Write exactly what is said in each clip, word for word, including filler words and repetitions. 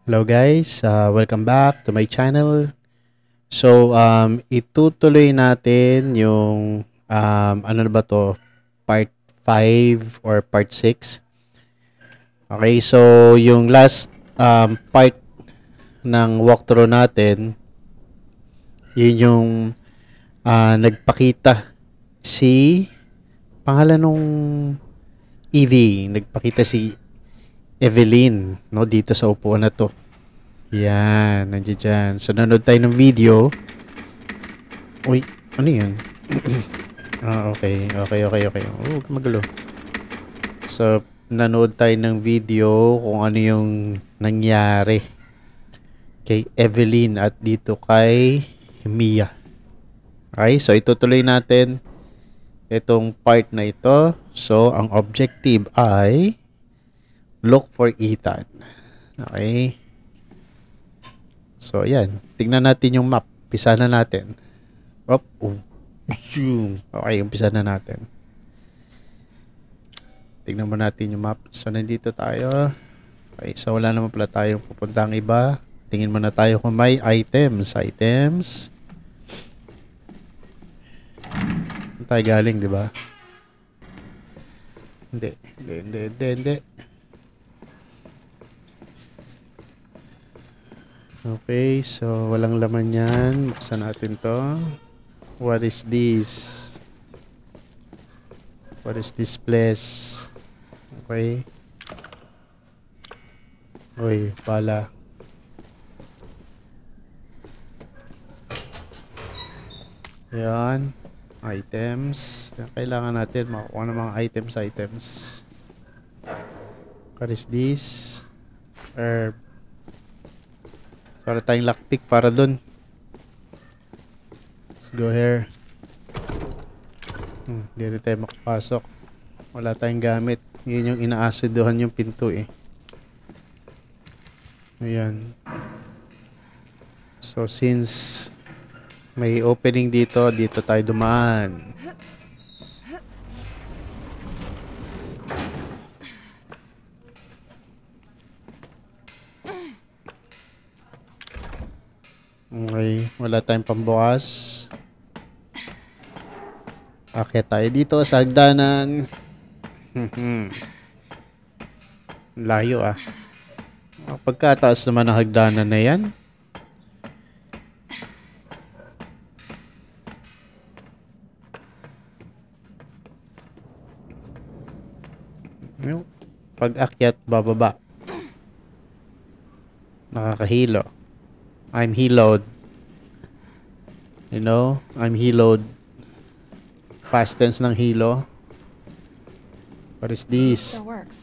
Hello guys, uh, welcome back to my channel. So, um, itutuloy natin yung, um, ano na ba to, part five or part six. Okay, so yung last um, part ng walkthrough natin, yun yung uh, nagpakita si, pangalan nung Evie, nagpakita si Evelyn, no, dito sa upuan na to. Yan, nandiyan dyan. So, nanood tayo ng video. Uy, ano yan? ah, okay. Okay, okay, okay. Oh, magulo. So, nanood tayo ng video kung ano yung nangyari kay Evelyn at dito kay Mia. Okay, so itutuloy natin itong part na ito. So, ang objective ay look for Ethan. Okay. So, ayan. Tingnan natin yung map. Pisa na natin. Op. Oh. Okay, umpisa na natin. Tingnan mo natin yung map. So, nandito tayo. Okay, so wala naman pala tayong pupuntang iba. Tingin muna tayo kung may items. Items. Saan tayo galing, di ba? Hindi. Hindi, hindi, hindi, hindi. Okay, so walang laman yan. Buksan natin to. What is this? What is this place? Okay. Uy, pala. Yan. Items. Kailangan natin makuha ng mga items, items. What is this? Herb. So, wala tayong lockpick para dun. Let's go here. Hmm, di rin tayo makapasok. Wala tayong gamit. Yun yung inaasiduhan yung pinto eh. Ayan. So, since may opening dito, dito tayo dumaan. Okay, wala tayong pambukas. Akit tayo dito sa hagdanan. Layo ah. Pagkataas naman ng hagdanan na yan. Pag-akyat, bababa. Nakakahilo. I'm heloed. You know, I'm heloed. Past tense ng hilo. What is this?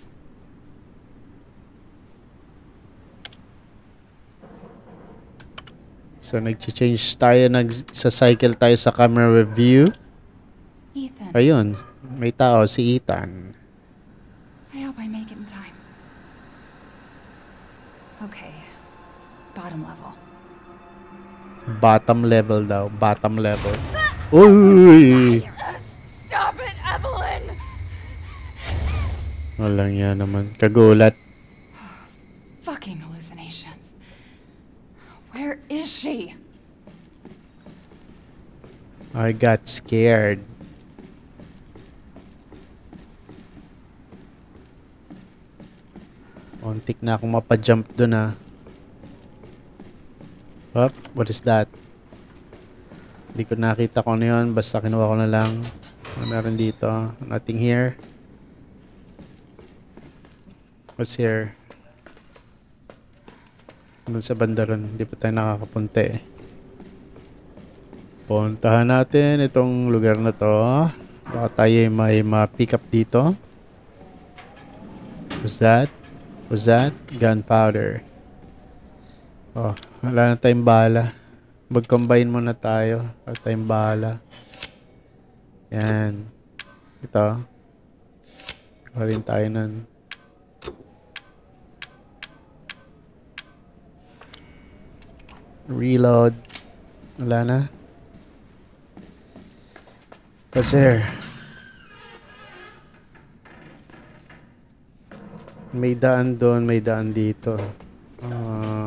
So, nag-change tayo. Nag-cycle tayo sa camera review. Ethan. Ayun. May tao. Si Ethan. I hope I make it in time. Okay. Bottom level. Bottom level daw. Bottom level. Uy! Stop it, Evelyn! Walang yan naman. Kagulat. Fucking hallucinations. Where is she? I got scared. Untik na akong mapa-jump dun ah. Up, what is that? Hindi ko nakita kung ano yun. Basta kinuha ko na lang. Ano meron dito? Nothing here. What's here? Doon sa banda ron. Hindi pa tayo nakakapunta eh. Puntahan natin itong lugar na to. Baka tayo may ma-pick up dito. What's that? What's that? Gunpowder. Oh, wala na tayong bala. Mag-combine muna tayo. Wala tayong bala. Yan. Ito. Wala rin tayo nun. Reload. Wala na. What's there? May daan doon, may daan dito. Ah... Uh,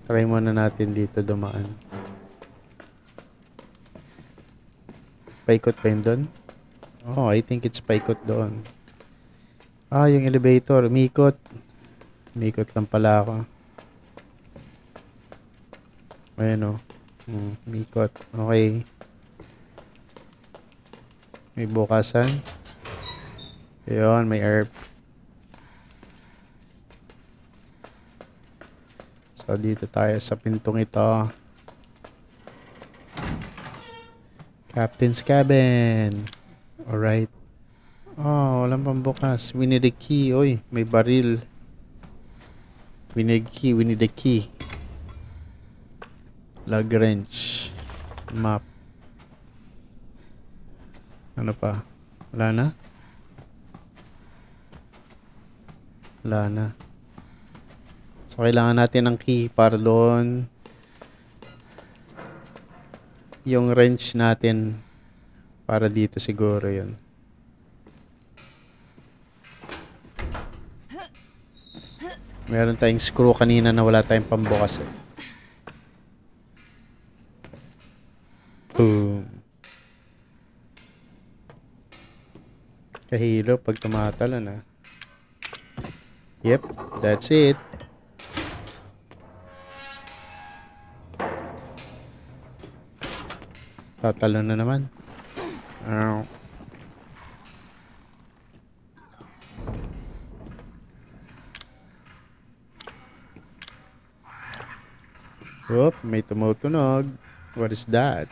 Try muna natin dito dumaan. Paikot pa yun doon? Oh, I think it's paikot doon. Ah, yung elevator. Umikot. Umikot lang pala ako. Ayan o. Hmm, umikot. Okay. May bukasan. Ayun, may herb. So, dito tayo sa pintong ito. Captain's cabin. Alright. Oh, walang pambukas. We need a key. Oy, may baril. We need a key. We need a key. Lagrange. Map. Ano pa? Wala na? Wala na. So, kailangan natin ng key para doon. Yung wrench natin para dito siguro yun. Meron tayong screw kanina na wala tayong pambukas eh. Boom. Kahilo pag tumatalo na. Yep, that's it. Tatalo na naman. Ow. Oop, may tumutunog. What is that?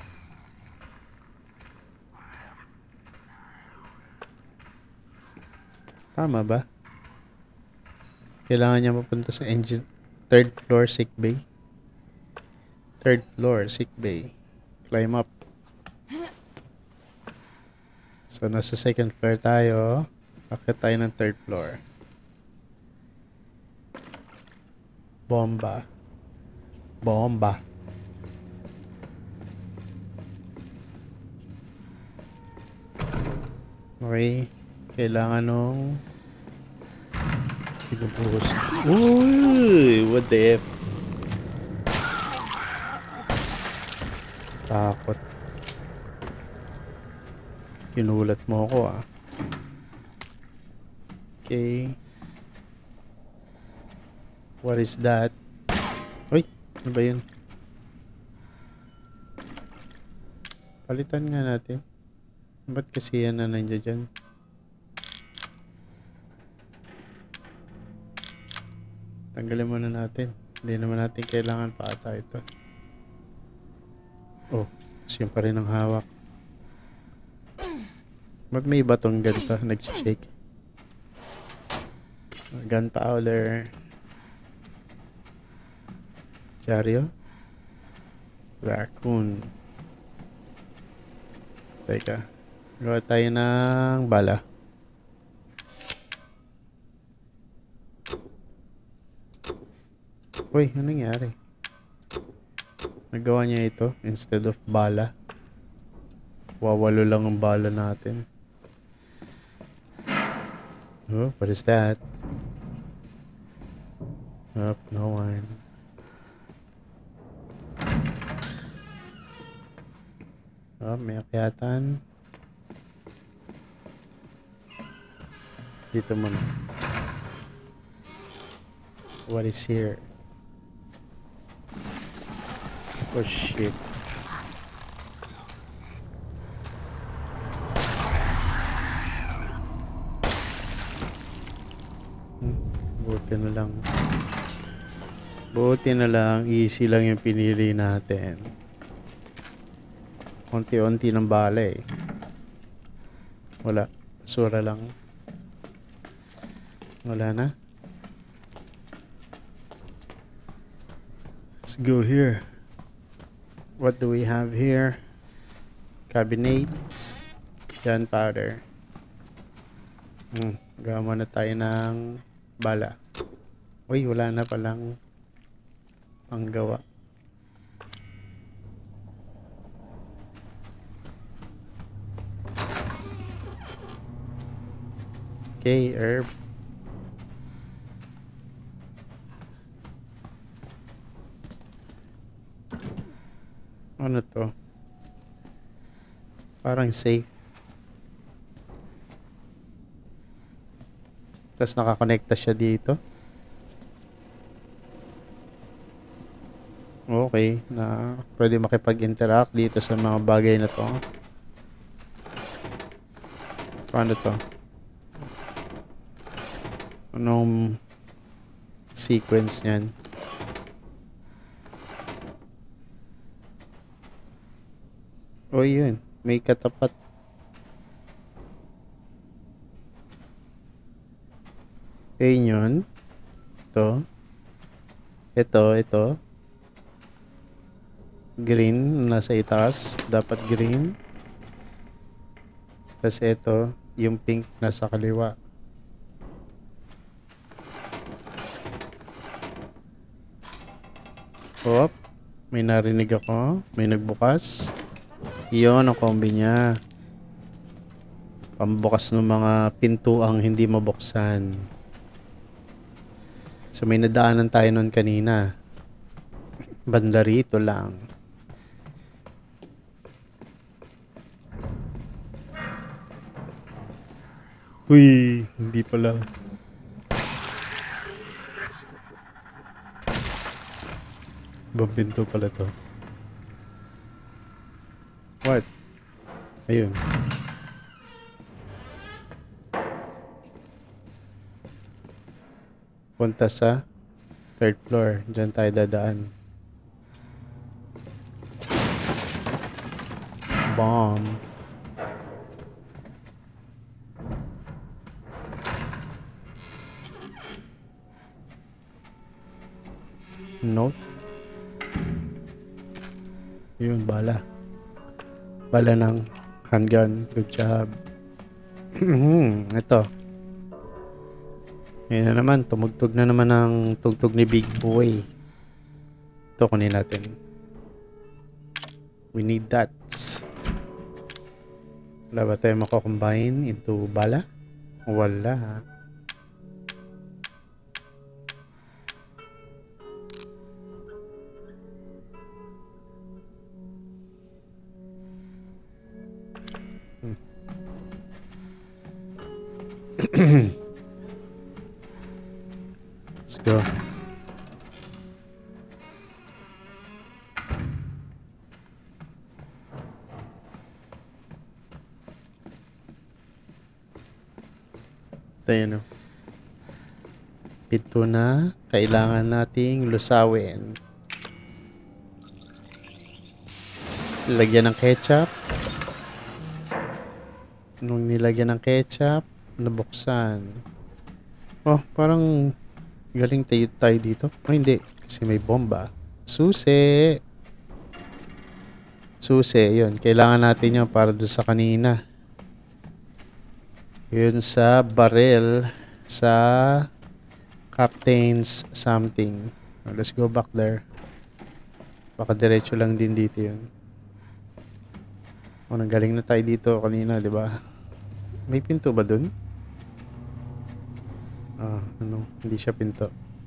Tama ba? Kailangan niya mapunta sa engine. Third floor sick bay. Third floor sick bay. Climb up. So, nasa second floor tayo. Akit tayo ng third floor. Bomba. Bomba. Okay. Kailangan nung pinubuhos. Uy! What the F? Takot. Kinulat mo ako ah. Okay. What is that? Uy! Ano ba yun? Palitan nga natin. Ba't kasi yan na nandiyan dyan? Tanggalin muna natin. Hindi naman natin kailangan pa ata ito. Oh, siya pa rin ang hawak. Ba't may batong ganito? Nag-shake. Gunpowder. Charyo. Raccoon. Teka. Gawa tayo ng bala. Uy, anong nangyari? Nagawa niya ito instead of bala. Wawalo lang ang bala natin. Oh, what is that? Oh, no one. Oh, may akyatan. Dito muna. What is here? Oh shit. Hmm, buti na lang. Buti na lang. Easy lang yung pinili natin. Unti-unti ng bala eh. Wala. Basura lang. Wala na. Let's go here. What do we have here? Cabinets. Gunpowder. Hmm. Gawa muna tayo ng bala. Uy, wala na palang panggawa. Okay, herb. Ano to? Parang safe. Tapos nakakonekta siya dito. Okay, na pwede makipag-interact dito sa mga bagay na to. Paano to? Anong sequence niyan? O yun, may katapat. Ayun yun. Ito. Ito, ito. Green, nasa itaas. Dapat green. Tapos ito, yung pink nasa kaliwa. Op, may narinig ako. May nagbukas. Iyon ang kombi niya. Pambukas ng mga pintuang hindi mabuksan. So may nadaanan tayo nun kanina. Banda rito lang. Uy, hindi pala. Ibang pinto pala to. What? Ayun. Punta sa third floor. Diyan tayo dadaan. Bomb. Note. Yun, bala. Bala ng handgun. Good job. Ito. Ngayon na naman. Tumugtog na naman ang tugtog ni Big Boy. Ito, kunin natin. We need that. Wala ba tayo makakombine into bala? Wala. Let's go. Tayo no. Ito na kailangan nating lusawin. Lagyan ng ketchup. Nung nilagyan ng ketchup, nabuksan. Oh, parang galing tayo, tayo dito. Oh, hindi. Kasi may bomba. Susi! Susi, yun. Kailangan natin yun para doon sa kanina. Yun sa barrel. Sa Captain's something. Oh, let's go back there. Baka diretso lang din dito yun. Oh, nanggaling na tayo dito kanina, di ba? May pinto ba dun? Ah, ano? Hindi siya pinto.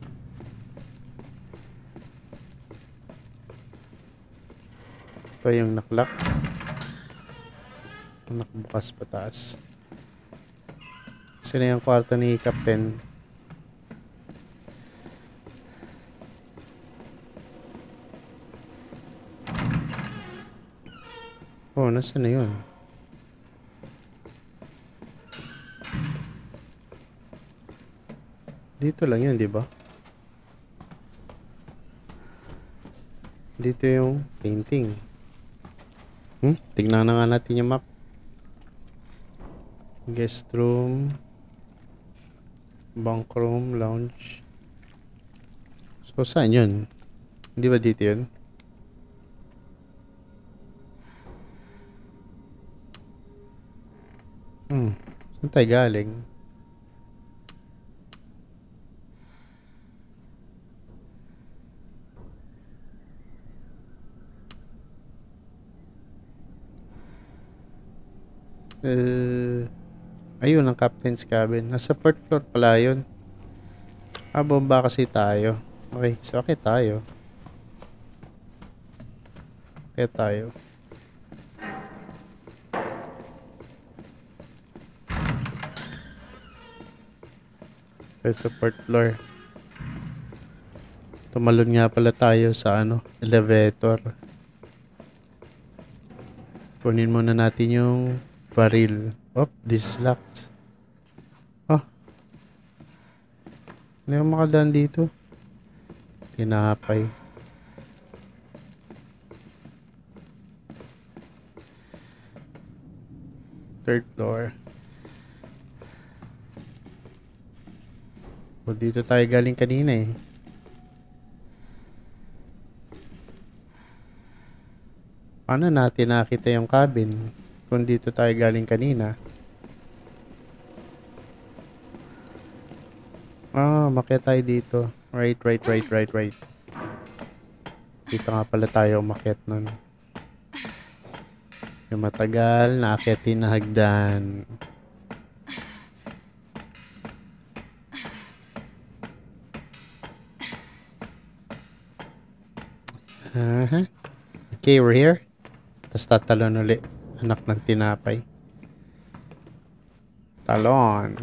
Ito yung naklock. Nakabukas pataas. Kasi na yung kwarto ni Captain. Oh, nasa na yun? Dito lang yun, di ba? Dito yung painting. Hmm? Tignan na nga natin yung map. Guest room. Bunk room, lounge. So, saan yun? Hindi ba dito yun? Hmm. Saan tayo galing? Uh, ayun ang captain's cabin. Nasa fourth floor pala yun. Ah, bomba kasi tayo. Okay, so okay tayo. Kaya tayo. Kaya sa fourth floor. Tumalon nga pala tayo sa ano, elevator. Kunin muna natin yung baril. Oh, this is locked. Oh. Hindi ako makadaan dito. Tinapay. Third floor. O, dito tayo galing kanina eh. Paano natin nakita yung cabin kung dito tayo galing kanina? Ah, umakyat tayo dito. Right, right, right, right, right. Dito nga pala tayo umakyat nun. Yung matagal na akyatin na hagdan. Uh-huh. Okay, we're here. Tapos tatalon ulit. Anak ng tinapay. Talon.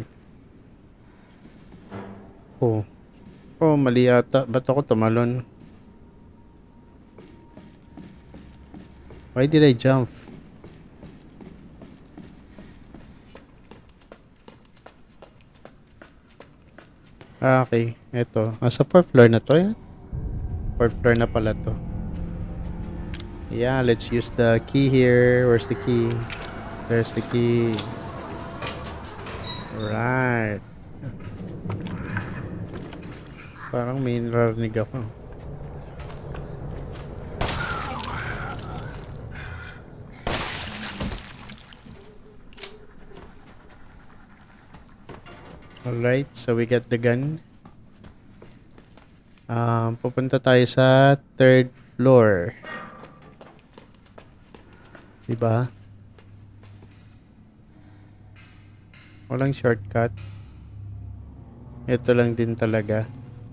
Oh. Oh, mali ata. Ba't ako tumalon? Why did I jump? Ah, okay. Ito. Nasa fourth floor na to yan. Fourth floor na pala to. Yeah, let's use the key here. Where's the key? There's the key. Right. Parang may narinig ako. Alright, so we got the gun. Um, pupunta tayo sa third floor. Diba? Walang shortcut. Ito lang din talaga.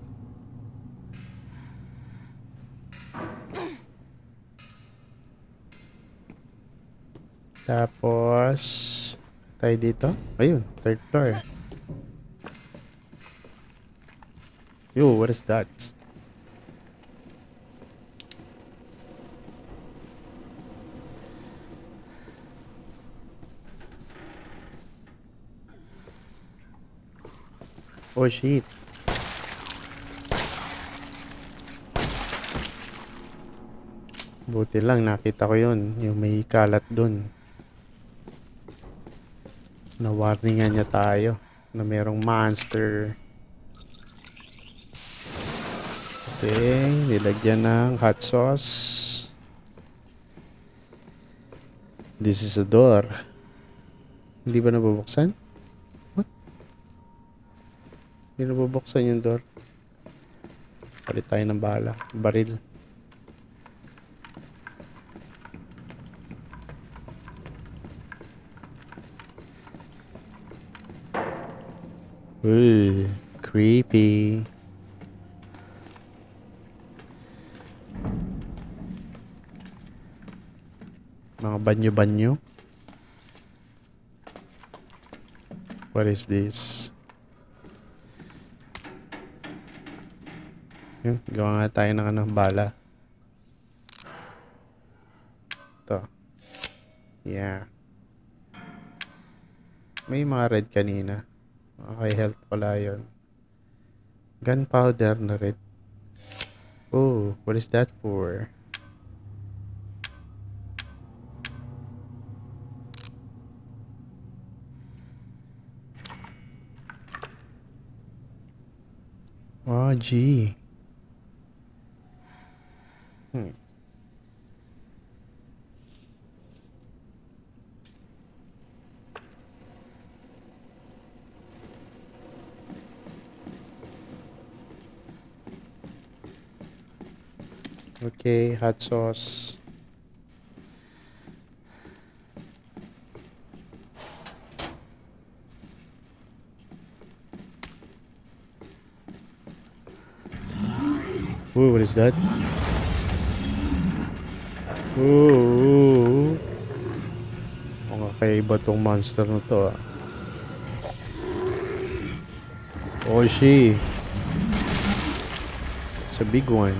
Tapos tayo dito. Ayun, third floor. Yo, what is that? Oh shit. Buti lang nakita ko yun. Yung may kalat dun. Na-warningan niya tayo na merong monster. Okay, nilagyan ng hot sauce. This is a door. Hindi ba nabubuksan? What? Hindi nabubuksan yung door. Palit tayo ng bala. Baril. Uy, creepy. Mga banyo-banyo. What is this? Yun, gawa nga tayo ng ano, bala. Ito. Yeah. May mga red kanina. Okay, health pala yun. Gunpowder na red. Oh, what is that for? Oh, gee. Hmm. Okay, hot sauce. Ooh, what is that? Oo. Mga kakaiba tong monster na to ah. Oh, she. It's a big one.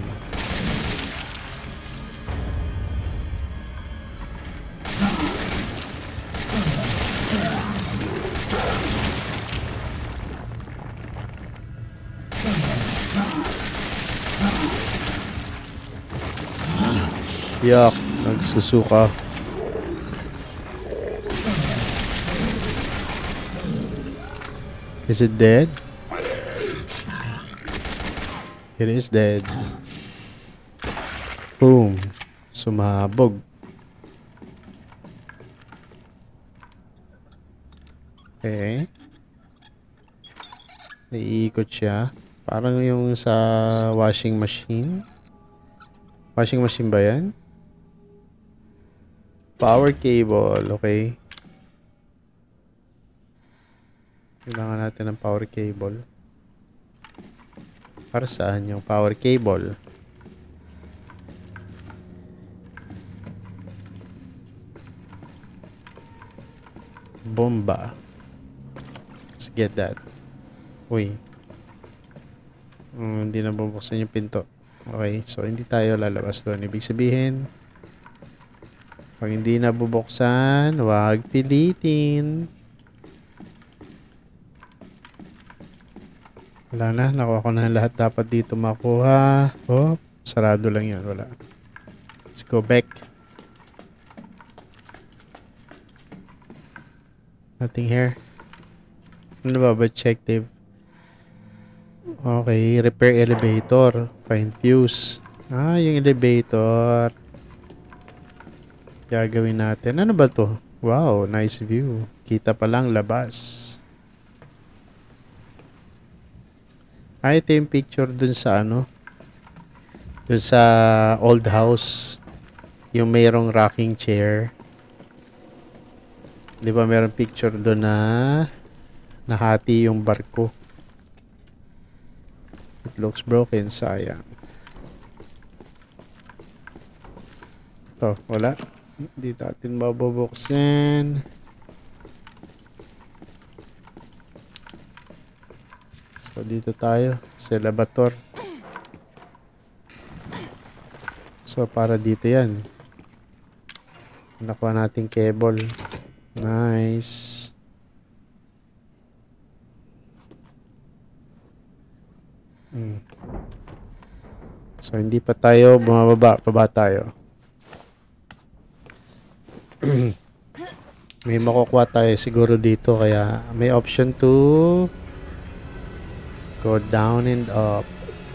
Yak, nagsusuka. Is it dead? It is dead. Boom. Sumabog. Okay. Naiikot siya. Parang yung sa washing machine. Washing machine ba yan? Power cable. Okay. Kailangan natin ng power cable. Para saan yung power cable? Bomba. Let's get that. Uy. Um, hindi na bubuksan yung pinto. Okay, so hindi tayo lalabas doon. Ibig sabihin, pag hindi na bubuksan, huwag pilitin. Wala na, nakuha ko na lahat dapat dito makuha. Oh, sarado lang yan, wala. Let's go back. Nothing here. Ano ba ba? Check Dave. Okay, repair elevator. Find fuse. Ah, yung elevator. Gagawin natin. Ano ba to? Wow, nice view. Kita pa lang labas. Ah, ito yung picture dun sa ano? Dun sa old house. Yung mayroong rocking chair. Di ba mayroong picture dun na nahati yung barko. It looks broken, sayang. Ito, wala. Hindi natin mabubuksan. So, dito tayo sa elevator. So, para dito yan. Nakuha natin cable. Nice. Hmm. So, hindi pa tayo bumababa. Paba tayo. May makukuha tayo siguro dito. Kaya may option to go down and up.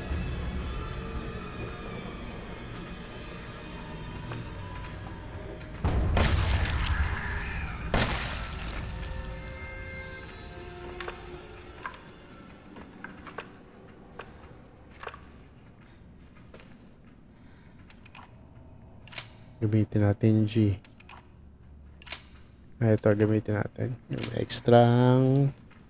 Gamitin natin G. Ah, ito gamitin natin. Yung extrang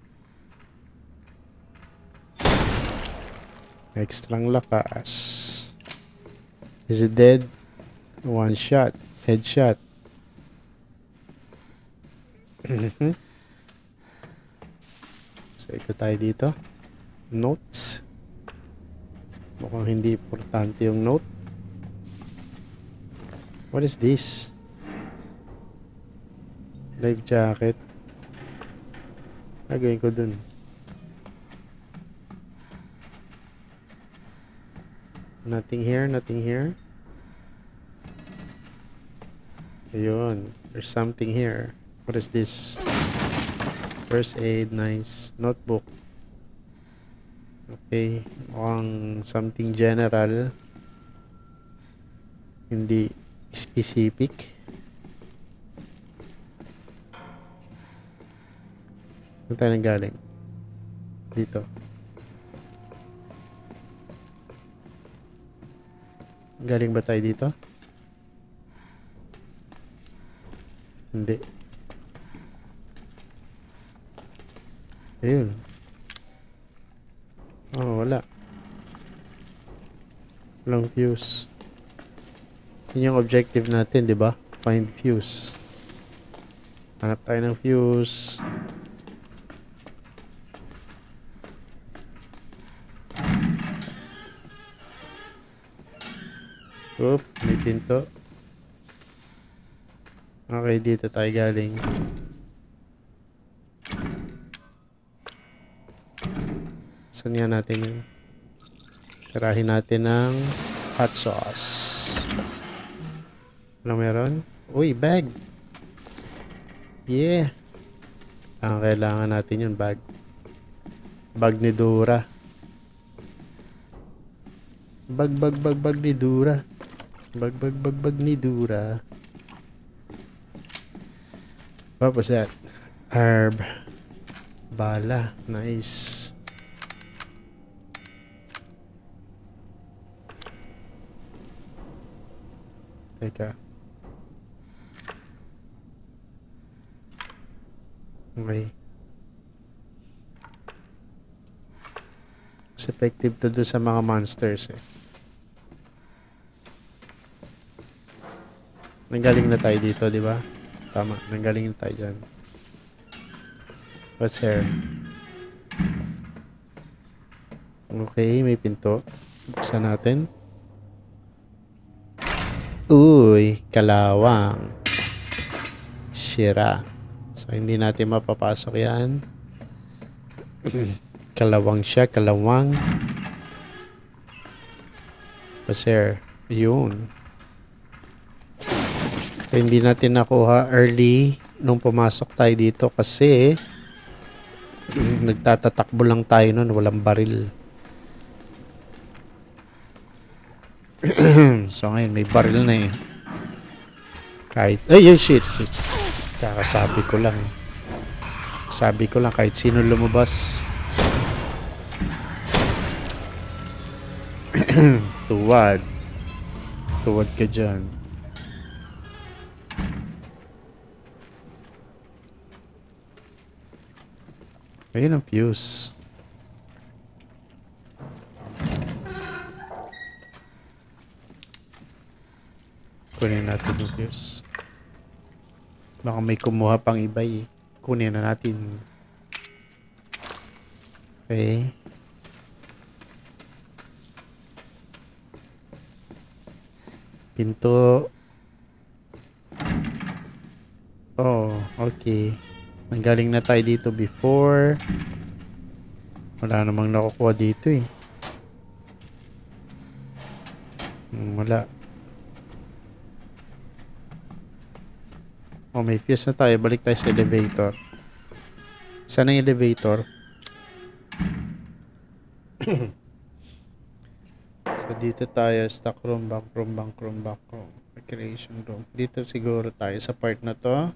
extrang lakas. Is it dead? One shot. Headshot. So, ito tayo dito. Notes. Mukhang hindi importante yung note. What is this? Life jacket. Nagawin ko dun. Nothing here, nothing here. Ayun. There's something here. What is this? First aid, nice. Notebook. Okay. Mukhang something general. Hindi specific. Saan tayo nanggaling? Dito. Galing ba tayo dito? Hindi. Ayun. Oh, wala. Walang fuse. Yun yung objective natin, di ba? Find fuse. Hanap tayo ng fuse. Oop, may pinto. Okay, dito tayo galing. Saan nga natin yun? Sarahin natin ng hot sauce. Ano meron? Uy, bag! Yeah! Ang kailangan natin yun, bag. Bag ni Dora. Bag, bag, bag, bag ni Dora. Bag, bag, bag, bag ni Dora. What was that? Herb. Bala. Nice. Teka. Okay. Mas effective to do sa mga monsters eh. Nanggaling na tayo dito, di ba? Tama, nanggaling na tayo dyan. What's here? Okay, may pinto. Buksan natin. Uy, kalawang. Sira. So, hindi natin mapapasok yan. Kalawang siya, kalawang. What's here? Yun. So, hindi natin nakuha early nung pumasok tayo dito kasi nagtatatakbo lang tayo nun, walang baril. So ngayon may baril na eh. Kahit, ay, ay, shit, shit. Kakasabi ko lang. Sabi ko lang kahit sino lumabas. Tuwad. Tuwad ka dyan. Ayun ang fuse. Kunin natin yung fuse. Baka may kumuha pang iba eh. Kunin na natin. Okay. Pinto. Oh, okay. Nanggaling na tayo dito before. Wala namang nakukuha dito eh. Hmm, wala. Oh, may fuse na tayo. Balik tayo sa elevator. Saan ang elevator? So, dito tayo. Stock room, back room, bank room, back room. Recreation room. Dito siguro tayo sa part na to.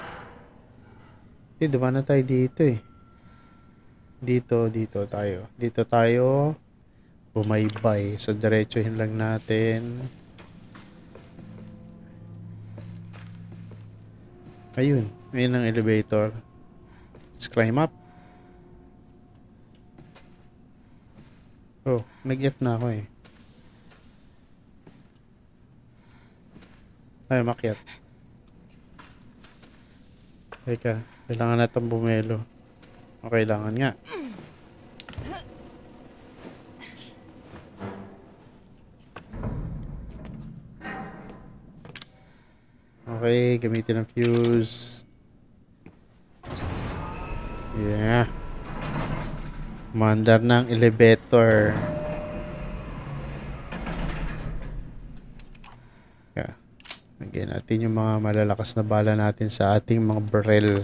Eh, dumaan na tayo dito eh. Dito, dito tayo. Dito tayo. Bumaybay. So, diretsuhin lang natin. Ayun. Ayun ang elevator. Let's climb up. Oh, nag-F na ako eh. Ay, makyat. Teka, kailangan natin bumelo. O, kailangan nga. Okay, gamitin ang fuse. Yeah. Mandar ng elevator. Yeah. Lagyan natin yung mga malalakas na bala natin sa ating mga barrel.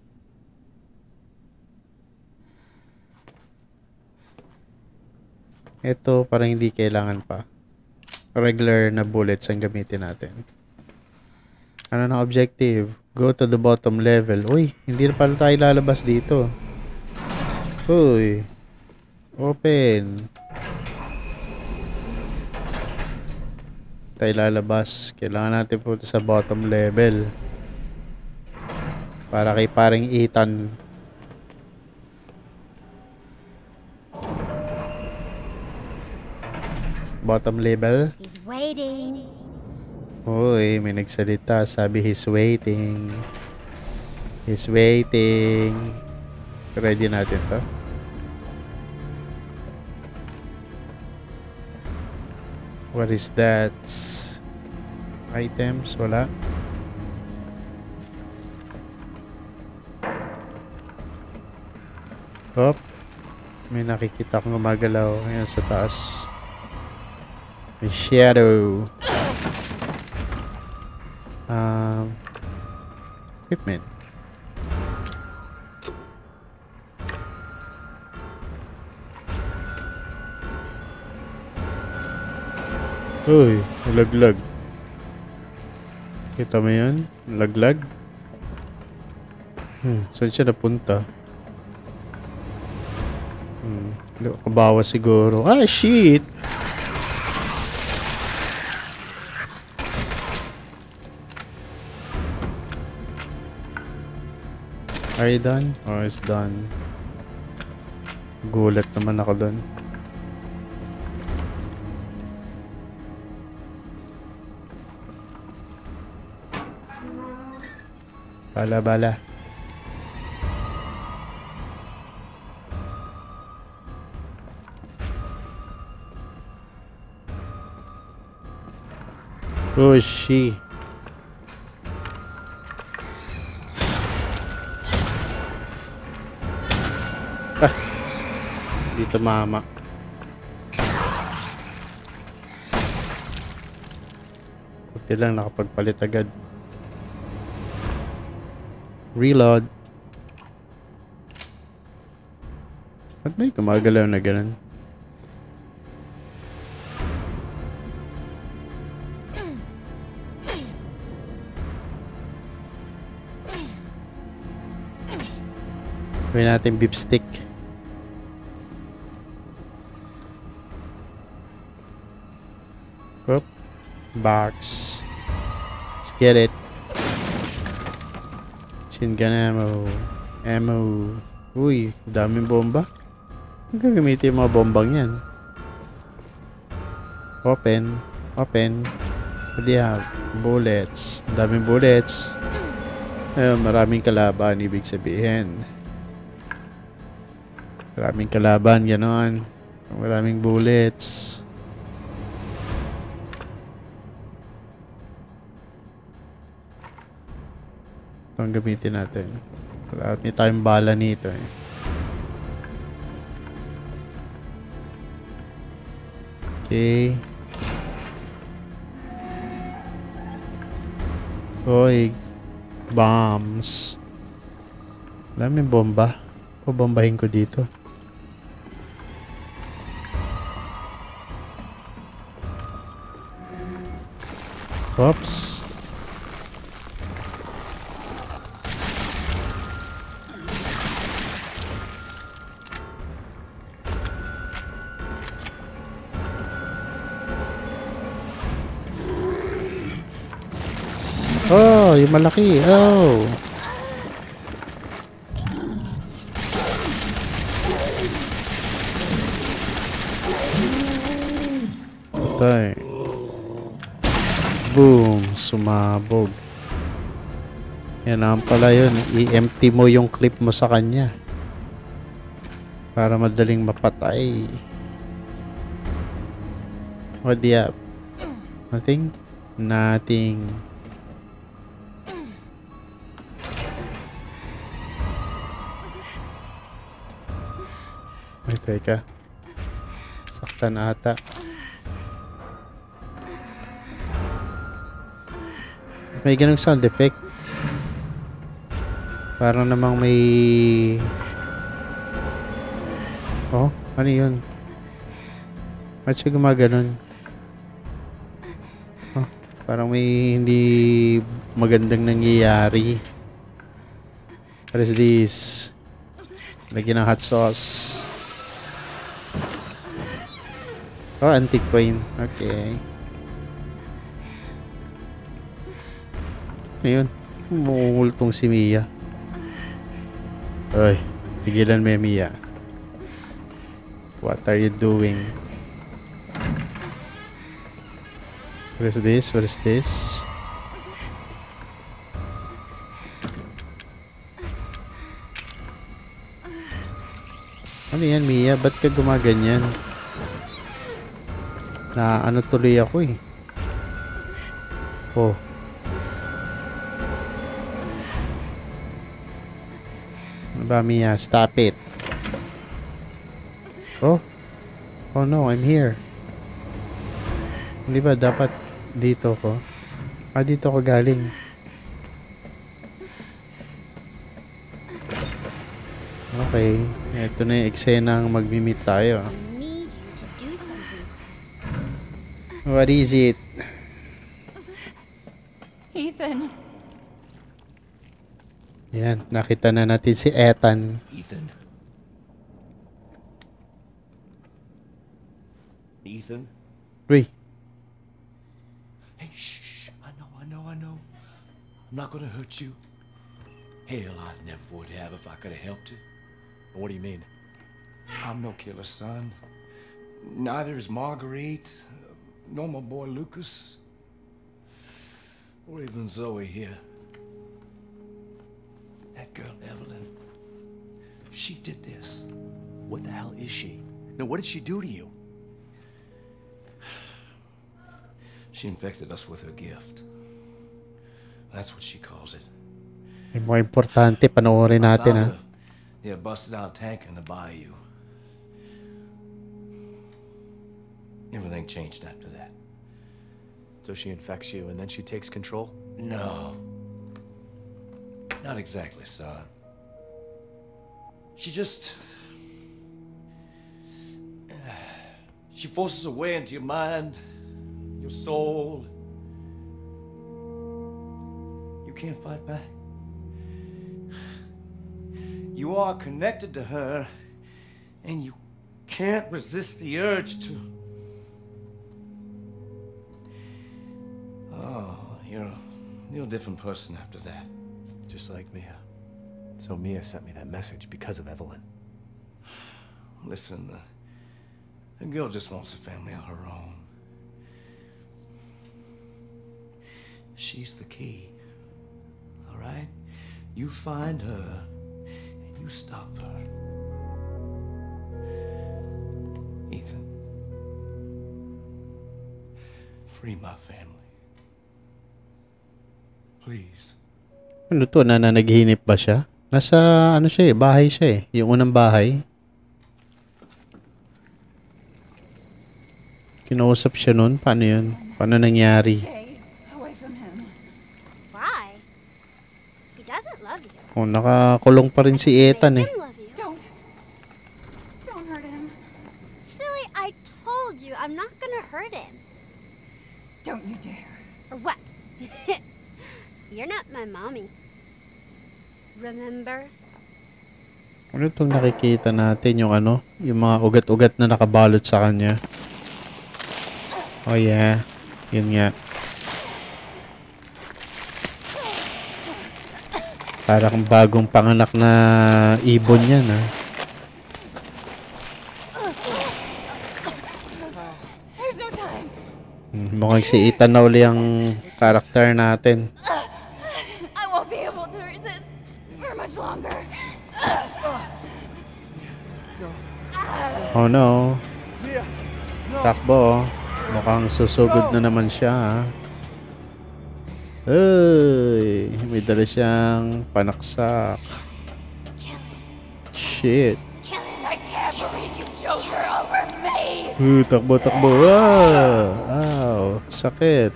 Ito parang hindi kailangan pa. Regular na bullets ang gamitin natin. Ano na objective? Go to the bottom level. Uy, hindi na pala tayo lalabas dito. Uy. Open. Tayo lalabas. Kailangan natin punta sa bottom level. Para kay paring Ethan. Bottom level. He's waiting. Uy, may nagsalita. Sabi he's waiting. He's waiting. Ready natin to. What is that? Items? Wala. Hop. May nakikita akong gumagalaw. Ayan sa taas. May shadow. Um, equipment. Uy, laglag. Kita mo yun? Laglag. Hmm, saan siya napunta? Hmm, kabawa siguro. Ah, shit! Are you done? Oh, it's done. Gulat naman ako dun. Bala, bala. Oh, she. Ah. Dito mama. Buti lang nakapagpalit agad. Reload. Ba't may gumagalaw na ganun? Gawin natin beef stick. Oop. Box. Let's get it. Machine gun ammo. Ammo. Uy, daming bomba. Ang gagamitin yung mga bombang yan. Open. Open. What do you have? Bullets. Daming bullets. Ayun, maraming kalaban. Ibig sabihin. Maraming kalaban. Ganon. Maraming bullets. Ito ang gamitin natin. Wala ni tayong bala nito eh. Okay. Oy. Bombs. Daming bomba. Pabombahin ko dito. Oops. Oh, yung malaki. Oh. Patay. Boom. Sumabog. Yan naman pala yun. I-empty mo yung clip mo sa kanya. Para madaling mapatay. What do you have? Nothing? Nothing. Ay, teka. Saktan ata. May ganung sound effect. Parang namang may... Oh, ano yun? Ba't siya gumaganon? Oh, parang may hindi magandang nangyayari. What is this? Lagyan ng hot sauce. Oh, antique coin. Okay. Ayun. Mumultong si Mia. Oy, pigilan mo, Mia. What are you doing? What is this? What is this? Ano yan, Mia? Ba't ka gumaganyan? Na ano tuloy ako eh. Oh. Ano ba, Mia? Stop it. Oh. Oh no, I'm here. Hindi ba dapat dito ko? Ah, dito ko galing. Okay. Ito na yung eksena ang magmi-meet tayo. What is it? Ethan. Yan, nakita na natin si Ethan. Ethan. Ethan? Uy. Hey, shh, shh. I know, I know, I know. I'm not gonna hurt you. Hell, I never would have if I could have helped you. What do you mean? I'm no killer, son. Neither is Marguerite, nor my boy Lucas, or even Zoe here. That girl, Evelyn, she did this. What the hell is she? Now, what did she do to you? She infected us with her gift. That's what she calls it. Yung mga importante, panoorin natin ha. Yeah, busted out tank in the bayou. Everything changed after that. So she infects you and then she takes control? No. Not exactly, son. She just... She forces her way into your mind, your soul. You can't fight back. You are connected to her, and you can't resist the urge to... Oh, you're a, you're a different person after that. Just like Mia. So Mia sent me that message because of Evelyn. Listen, uh, the girl just wants a family of her own. She's the key, all right? You find her, and you stop her. Ethan, free my family. Please. Ano to? Nananaginip ba siya? Nasa ano siya eh, bahay siya eh. Yung unang bahay. Kinausap siya nun. Paano yun? Paano nangyari? Stay away from him. Why? He doesn't love you. Oh, nakakulong pa rin si Ethan eh. Make him love you. Don't. Don't hurt him. Silly, I told you I'm not gonna hurt him. Don't you dare. Or what? You're not my mommy. Remember? Ano itong nakikita natin? Yung ano? Yung mga ugat-ugat na nakabalot sa kanya. Oh yeah. Yun nga. Parang bagong panganak na ibon yan ah. There's no time. Hmm, mukhang si Ethan na uli ang karakter natin. I won't be able to resist for much longer. Oh no. Takbo. Mukhang susugod na naman siya. ah. Ay, may dala siyang panaksak. Shit. I can't believe you chose her over me. Uh, takbo, takbo. Ah! Ow, sakit.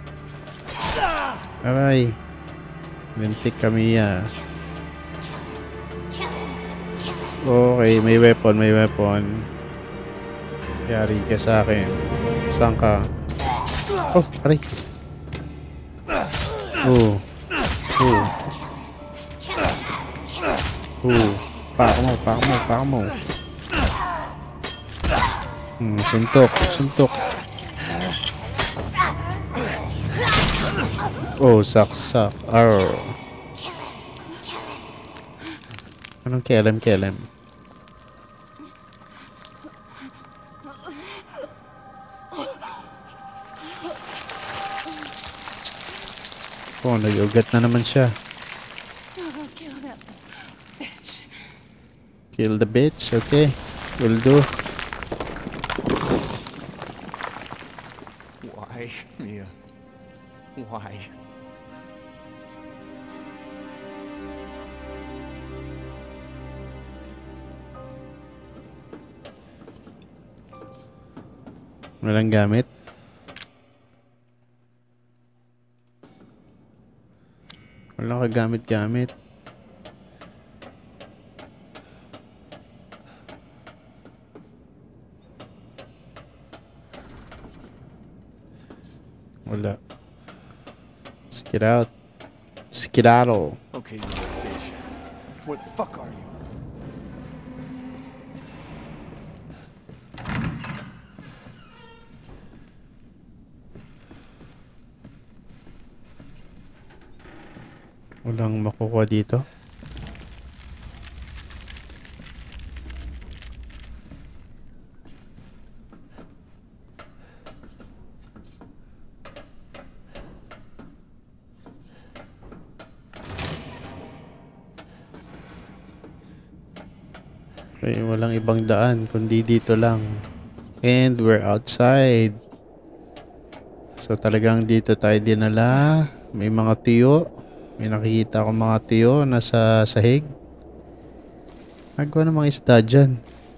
Aray. Lintik kami ya. Okay, may weapon, may weapon. Yari ka sa akin. Saan ka? Oh, aray. Oh. Oh. Oh. Pako mo, pako mo, pako mo. Hmm, suntok, suntok. Oh, saksak. Arr. Anong kelem-kelem? Oh, nag-ugat na naman siya. I'll kill that bitch. Kill the bitch, okay. Will do. Why, Mia? Why? Walang gamit. Walang kagamit-gamit. Wala. Let's get out. Skedaddle. Okay, you little bitch. What the fuck are you? Walang makukuha dito. Okay, walang ibang daan kundi dito lang. And we're outside. So talagang dito tayo dinala. May mga tuyo. May nakikita akong mga tuyo nasa sahig. Nagawa ng mga isda dyan.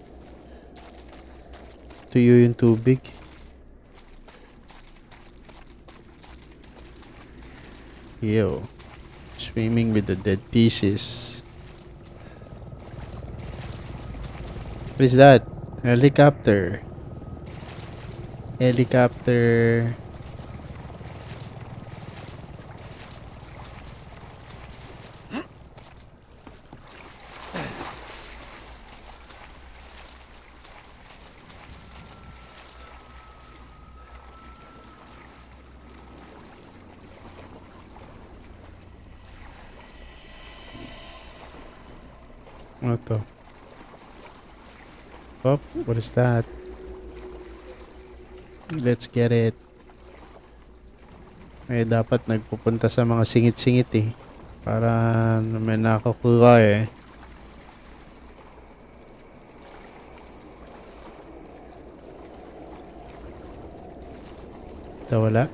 Tuyo yung tubig. Yo. Swimming with the dead pieces. What is that? Helicopter. Helicopter. Ano to? Oh, what is that? Let's get it. Eh, dapat nagpupunta sa mga singit-singit eh. Para may nakakuha eh. Ito wala.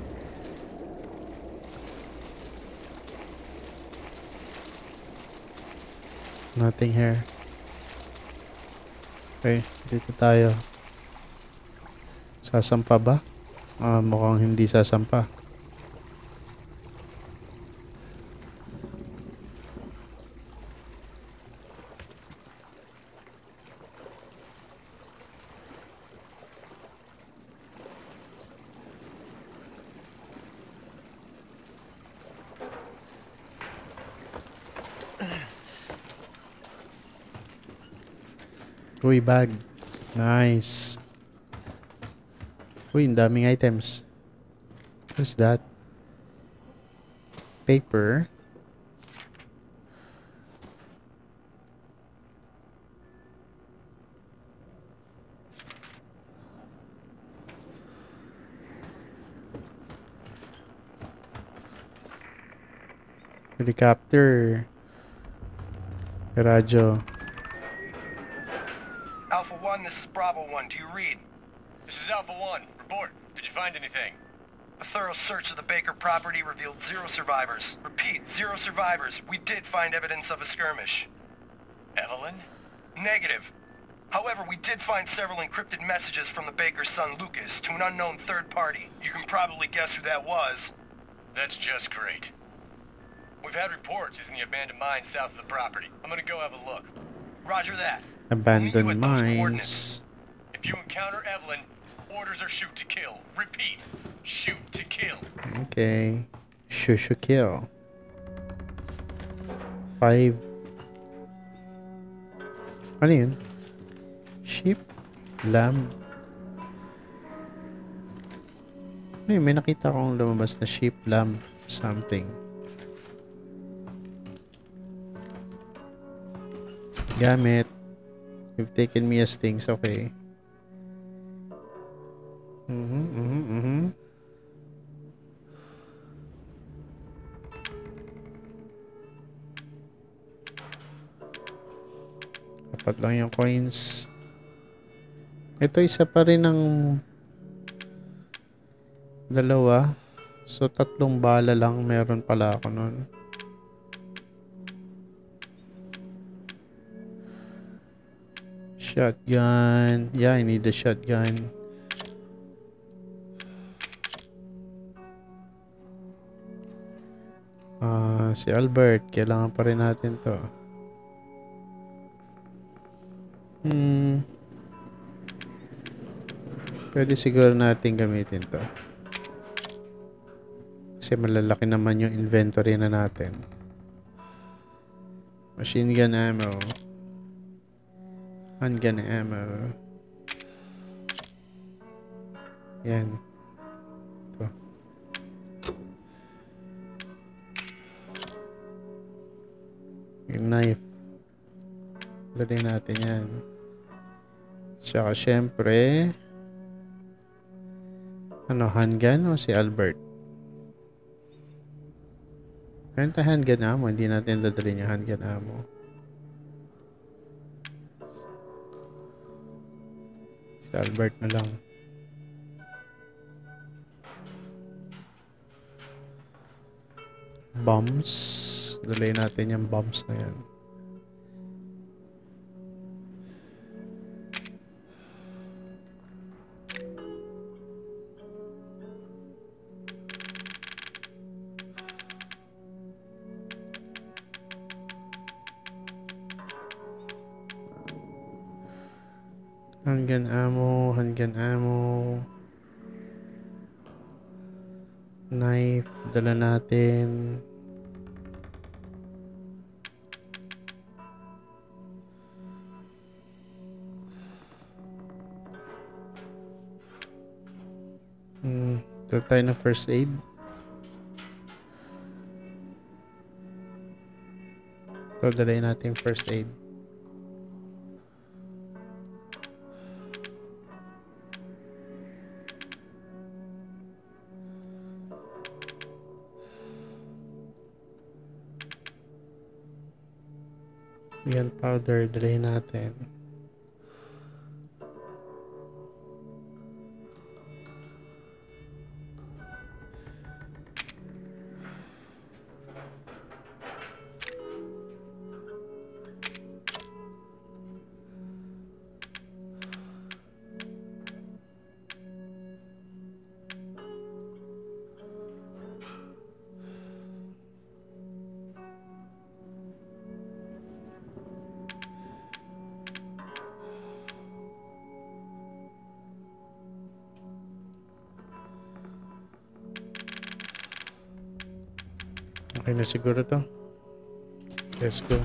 Nothing here. Okay, dito tayo. Sasampa ba? Ah, mukhang hindi sasampa. Uy, bag. Nice. Uy, ang daming items. What's that? Paper. Helicopter. Radyo. Alpha one, this is Bravo one. Do you read? This is Alpha one. Report. Did you find anything? A thorough search of the Baker property revealed zero survivors. Repeat, zero survivors. We did find evidence of a skirmish. Evelyn? Negative. However, we did find several encrypted messages from the Baker's son Lucas to an unknown third party. You can probably guess who that was. That's just great. We've had reports using the abandoned mine south of the property. I'm gonna go have a look. Roger that. Abandoned mines. If you encounter Evelyn, orders are shoot to kill. Repeat, shoot to kill. Okay. Shoot to kill. Five. Ano yun? Sheep? Lamb? Ano yun? May nakita akong lumabas na sheep, lamb, something. Gamit. You've taken me as things, okay. Mm-hmm, mm-hmm, mm-hmm. Sapat lang yung coins. Ito isa pa rin ng dalawa. So tatlong bala lang meron pala ako nun. Shotgun. Yeah, I need the shotgun. Ah, uh, si Albert, kailangan pa rin natin to. Hmm. Pwede siguro natin gamitin to. Kasi malalaki naman yung inventory na natin. Machine gun ammo. Handgun ammo. Yan. Ito. Yung knife. Lagay natin yan. Tsaka syempre, ano, handgun o si Albert? Meron tayo handgun ammo. Hindi natin dadalhin yung handgun ammo. Si Albert na lang. Bombs. Dalhin natin yung bombs na yan. Handgun ammo, handgun ammo. Knife, dala natin. Hmm, dala tayo ng first aid. Ito, dalayin natin first aid. Yan, powder, dalhin natin. Okay na siguro to. Let's go.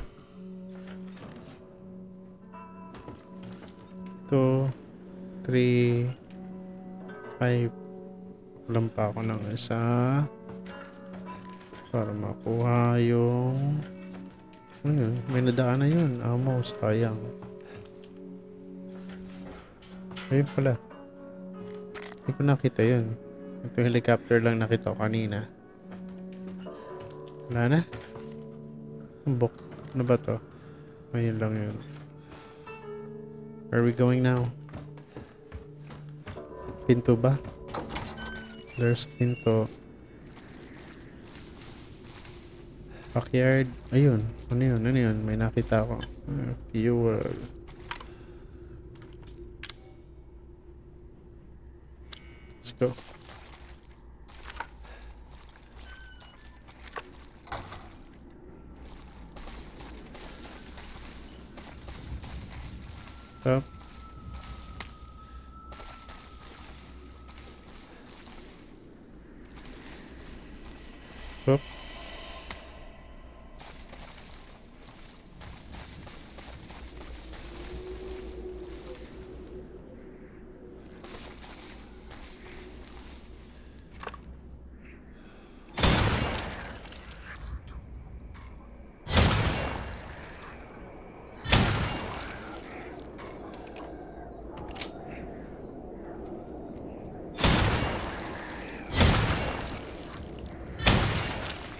two, three, five. Kulang pa ako ng isa para makuha yung ano, may nadaan na yun. Amo, sayang. Ayun pala. Hindi ko nakita yun. Ito helicopter lang nakita ko kanina. Wala na? Bok. Ano ba to? Ayun lang yun. Where are we going now? Pinto ba? There's pinto. Backyard. Ayun. Ano yun? Ano yun? May nakita ako. Uh, fuel. Let's go. Up. Up.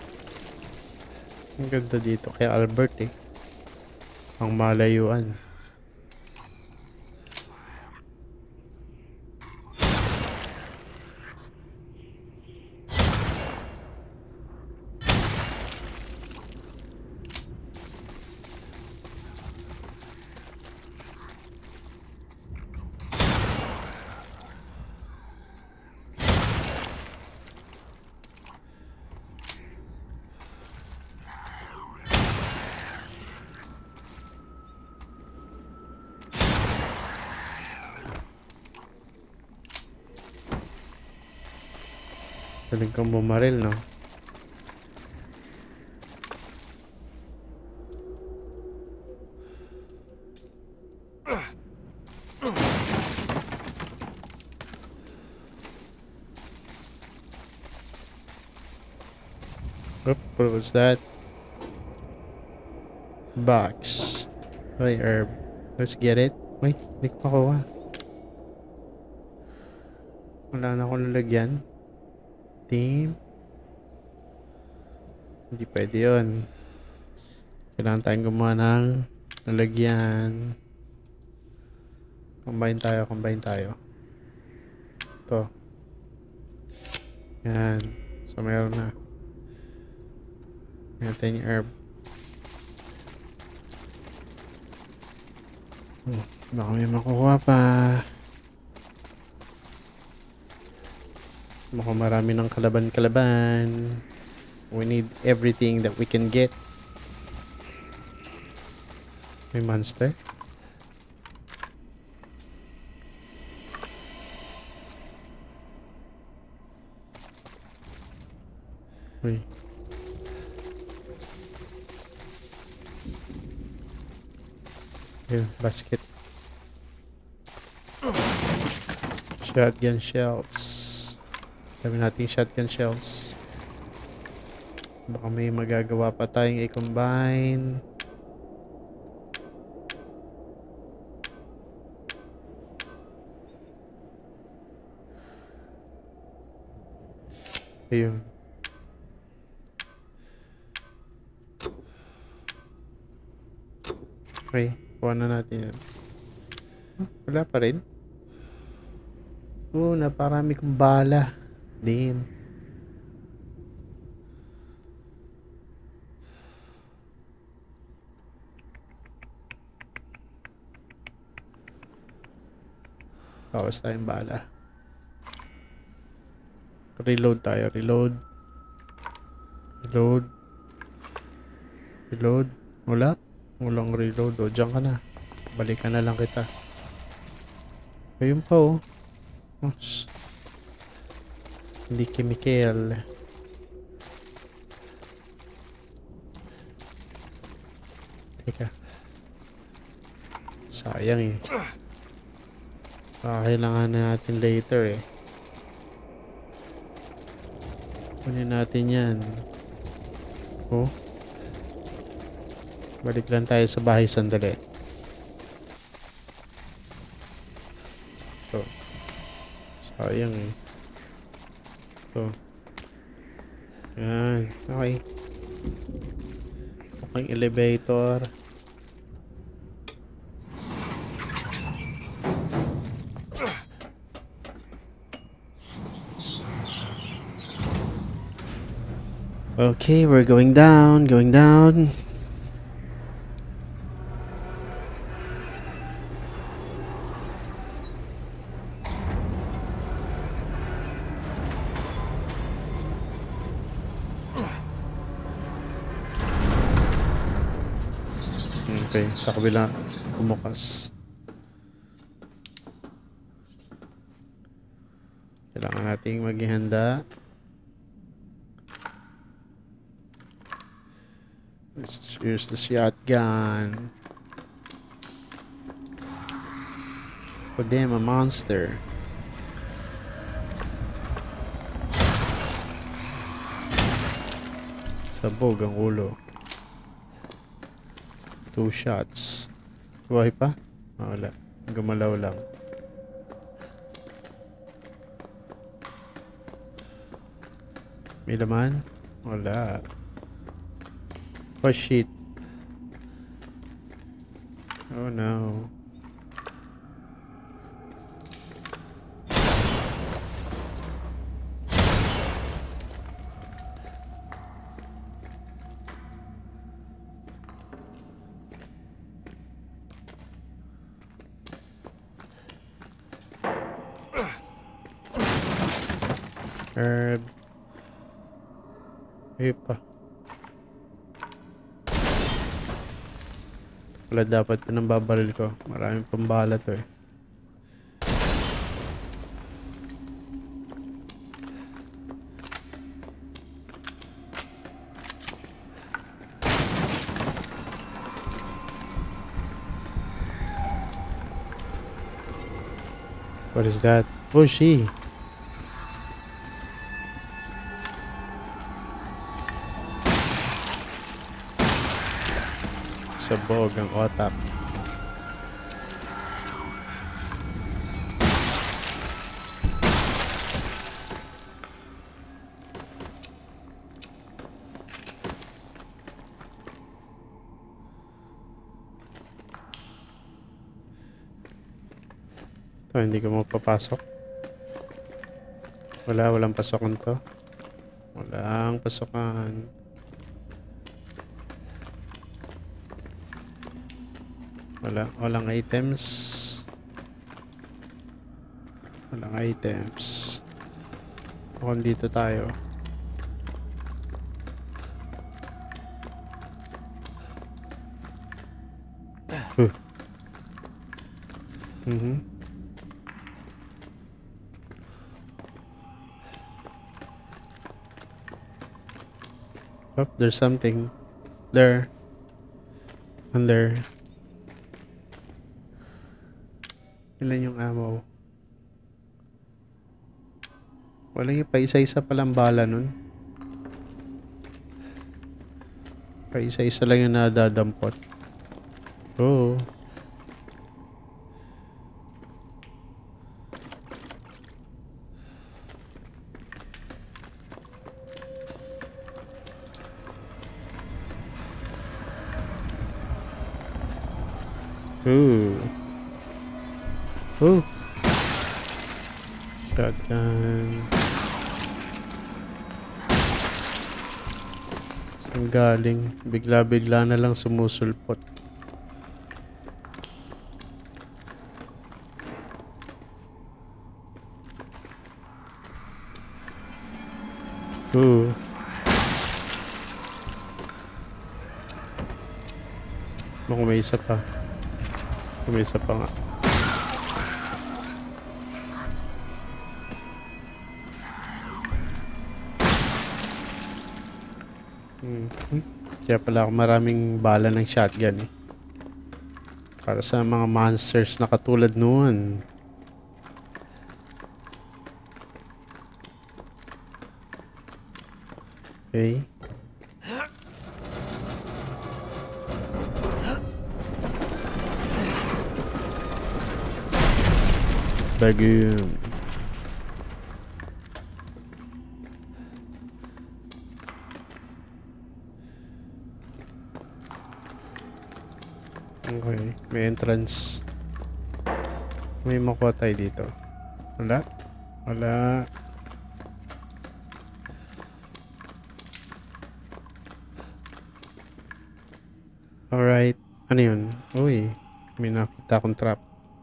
Ang ganda dito kay Albert eh. Ang malayuan. Galing kang bumaril, no? Oop, what was that? Box. Wait, herb. Let's get it. Wait, hindi ko makuha. Wala na akong lalagyan. Team. Hindi pwede yun. Kailangan tayong gumawa ng lalagyan. Combine tayo, combine tayo. Ito. Yan. So, meron na. Natin yung herb. Hmm, baka may makuha pa. Baka marami ng kalaban-kalaban. We need everything that we can get. May monster. Uy. Yun, basket. Shotgun shells. Dami nating shotgun shells. Baka may magagawa pa tayong i-combine. Ayun. Okay, kuha na natin yan. Huh, wala pa rin. Oh, naparami kong bala. Damn. Bawas tayong bala. Reload tayo, reload. Reload. Reload. Wala. Walang reload. O, dyan ka na. Balikan na lang kita. Ayun pa, oh. Oops. Hindi chemical. Teka. Sayang eh. Baka kailangan na natin later eh. Kunin natin yan. Oh. Balik lang tayo sa bahay sandali. So. Sayang eh. So. Yan. Okay. Okay, elevator. Okay, we're going down, going down. Okay, sa kabila, bumukas. Kailangan nating maghihanda. Let's use the shotgun. Oh damn, a monster. Sabog ang ulo. Two shots. Buhay pa? Oh, wala. Gumalaw lang. May laman? Wala. Oh shit. Oh no. Herb. Epa. Wala dapat pinambabaril ko. Maraming pambala to eh. What is that? Oh, she. Sabog ang otak. Oh, hindi ko mapapasok. Wala, walang pasokan to. Walang pasokan. Wala, walang items. Walang items. Kung dito tayo. Huh. Mm-hmm. Oh, there's something there. And there. Ilan yung ammo? Wala yung pa isa-isa palang bala nun. Pa isa-isa lang yung nadadampot. Oh. Ooh. Ooh. Shotgun. Saan galing? Bigla-bigla na lang sumusulpot. Ooh. Baka may isa pa. May isa pa nga. Hmm. Kaya pala ako maraming bala ng shotgun eh. Para sa mga monsters na katulad noon. Okay. Bagoon. Okay, may entrance. May makuha tayo dito. Wala? Wala. Alright. Ano yun? Uy, may nakita akong trap.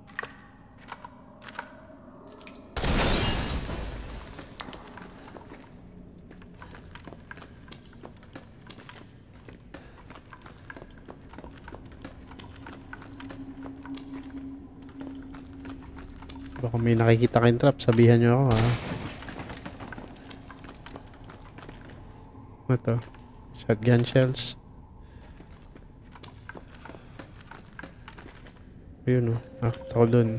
Baka may nakikita kayong trap, sabihan nyo ako ha. Ano to? Shotgun shells. Ayun o, nakita ko dun.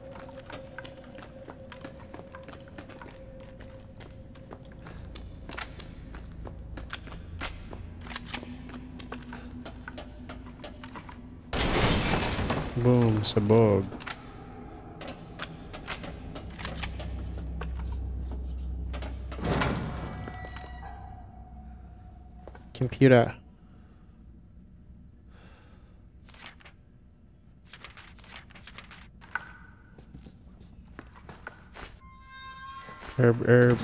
Boom, sabog. Computer. Herb, herb.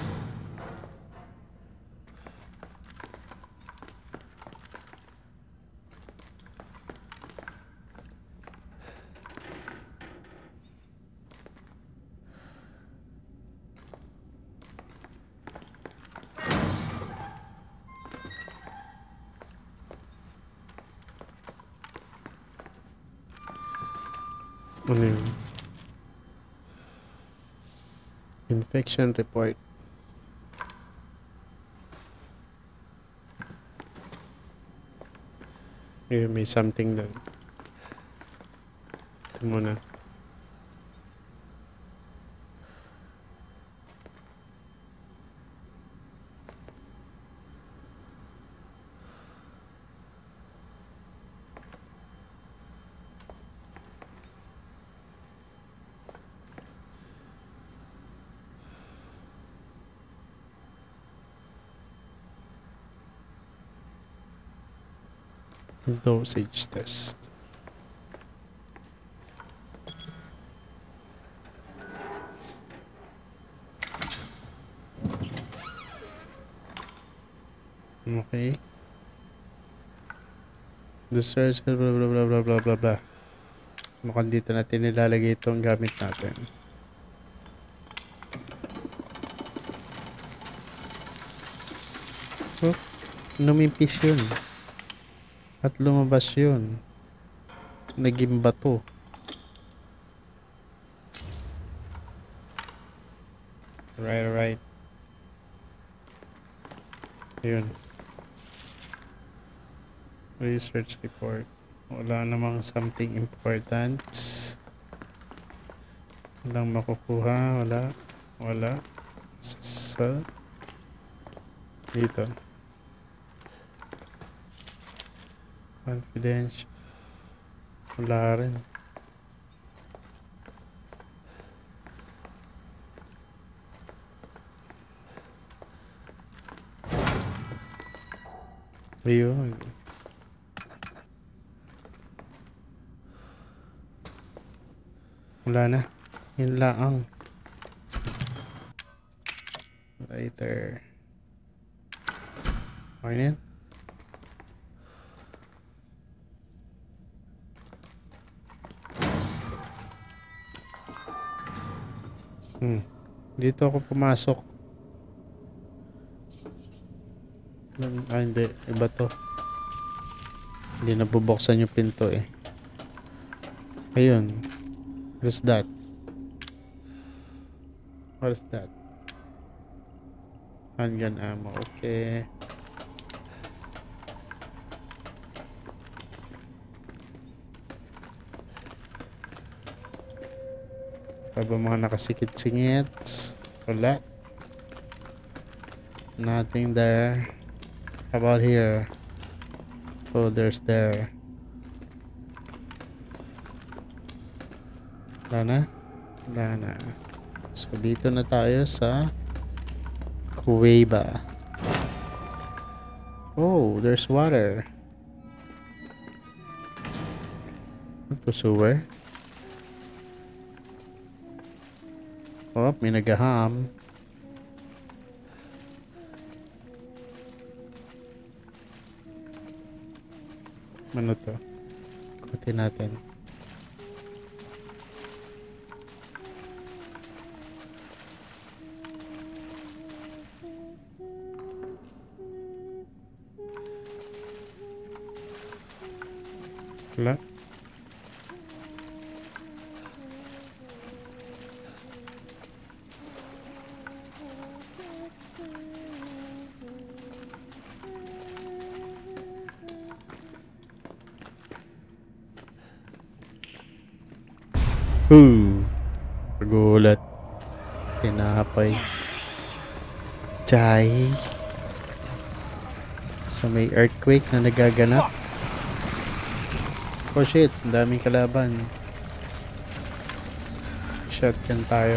Ano yun? Infection report. Here, may something doon. Ito muna. Dosage test. Okay. The search, blah blah blah blah blah blah blah. Mukhang dito natin nilalagay itong gamit natin. Oh, numimpis yun. At lumabas yun. Naging bato. Right, right. Ayun. Research report. Wala namang something important. Walang makukuha. Wala. Wala. Sa dito. Confidential. Wala rin. Ayun. Wala na. Yun laang. Later. Okay na. Hmm. Dito ako pumasok. Ah, hindi. Iba to. Hindi nabubuksan yung pinto eh. Ayun. What is that? What is that? Handgun ammo. Okay. Pa ba mga nakasikit-singit? Wala. Nothing there. How about here? Oh, there's there. Wala na? Wala na. So, dito na tayo sa Cueva. Oh, there's water. Ito sewer. Oh, may nagaham. Ano to? Kutin natin. Wala. Ooh. Pagulat. Tinapay. Chay. So may earthquake na nagaganap. Oh shit, ang daming kalaban. Shotgun tayo.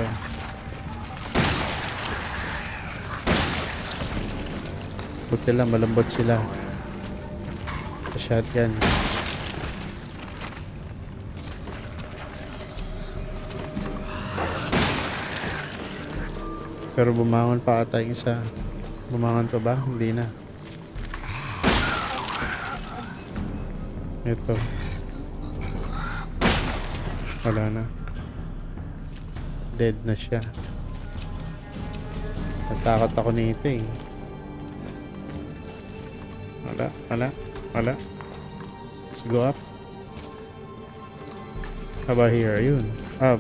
Buti lang, malambot sila. Shotgun. Pero bumangon pa ata yung isa. Bumangon pa ba? Hindi na. Ito. Wala na. Dead na siya. Natakot ako nito eh. Wala, wala, wala. Let's go up. How about here? Ayun. Up.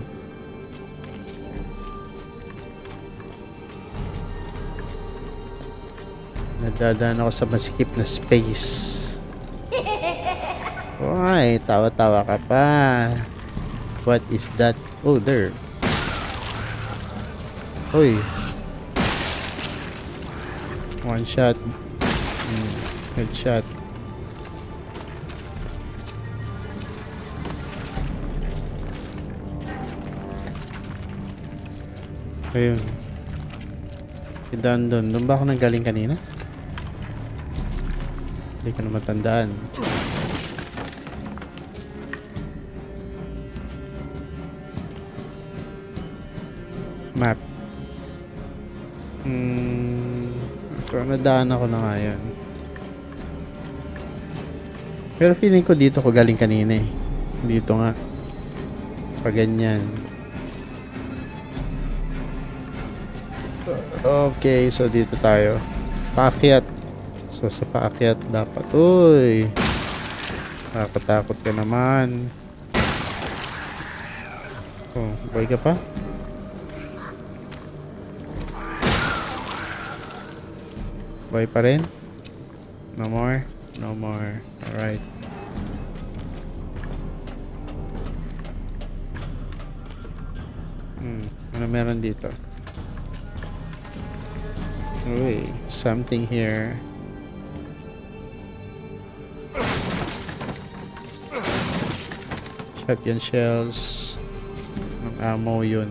Nadadaan ako sa masikip na space. Alright, tawa-tawa ka pa. What is that? Oh, there. Uy. One shot. Mm, headshot. Ayun. Doon, doon. Doon ba ako nanggaling kanina? Hindi ko na matandaan. Hmm. So, nadaan ako na nga yun. Pero feeling ko dito ko galing kanina eh. Dito nga. Pag ganyan. Okay, so dito tayo. Paakyat. So, sa paakyat dapat. Uy! Nakatakot ka naman. Oh, boy ka pa? Boy pa rin? No more? No more. Alright. Hmm, ano meron dito? Uy, something here. Shotgun shells. Ang ammo yun.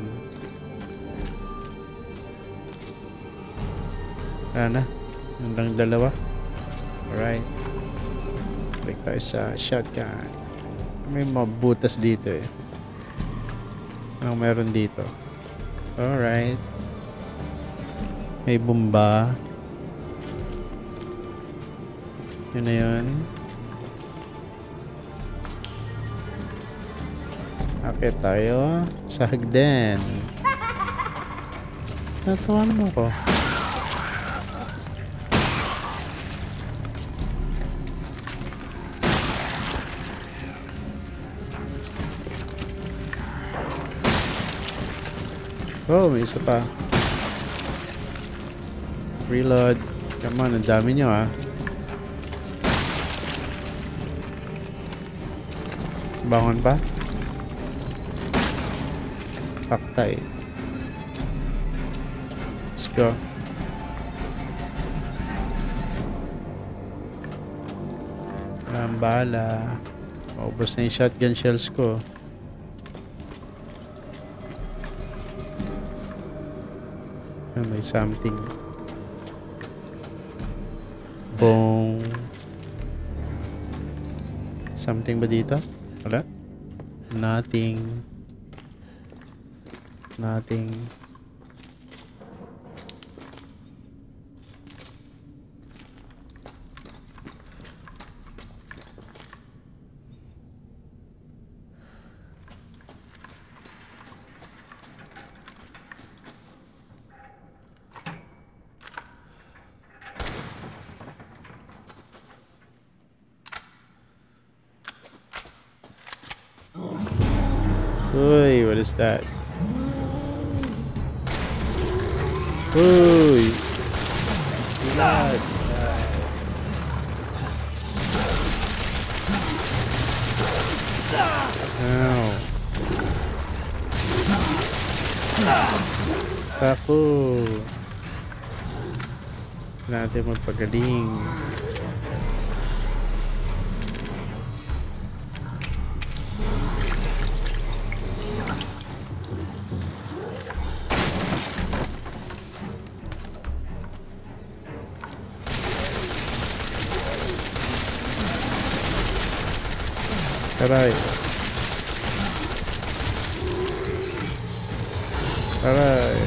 Ano? Hanggang dalawa. Alright. Balik tayo sa shotgun. May mga butas dito eh. Anong meron dito? Alright. May bomba. Yun na yun. Akit tayo sa hagdan. Natawanan mo ko. Oh, may isa pa. Reload. Come on, ang dami nyo ah. Bangon pa? Paktay. Let's go. Walang bala. Maubos na yung shotgun shells ko. May something. Boom. Something ba dito? Wala? Nothing. Nothing. Uy, what is that? Uy! Blood! Ow! Tako! Natin magpagaling. Aray. Aray.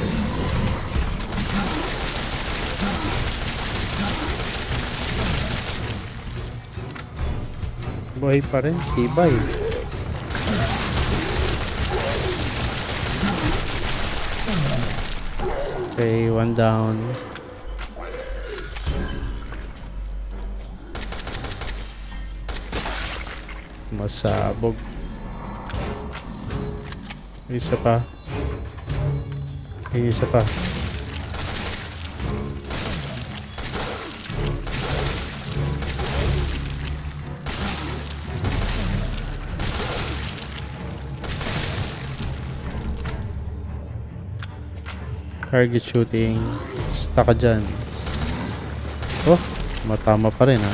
Buhay pa rin. Tibay. Okay, one down. Masabog. Isa pa. Isa pa. Target shooting. Stuck ka dyan. Oh, matama pa rin ah.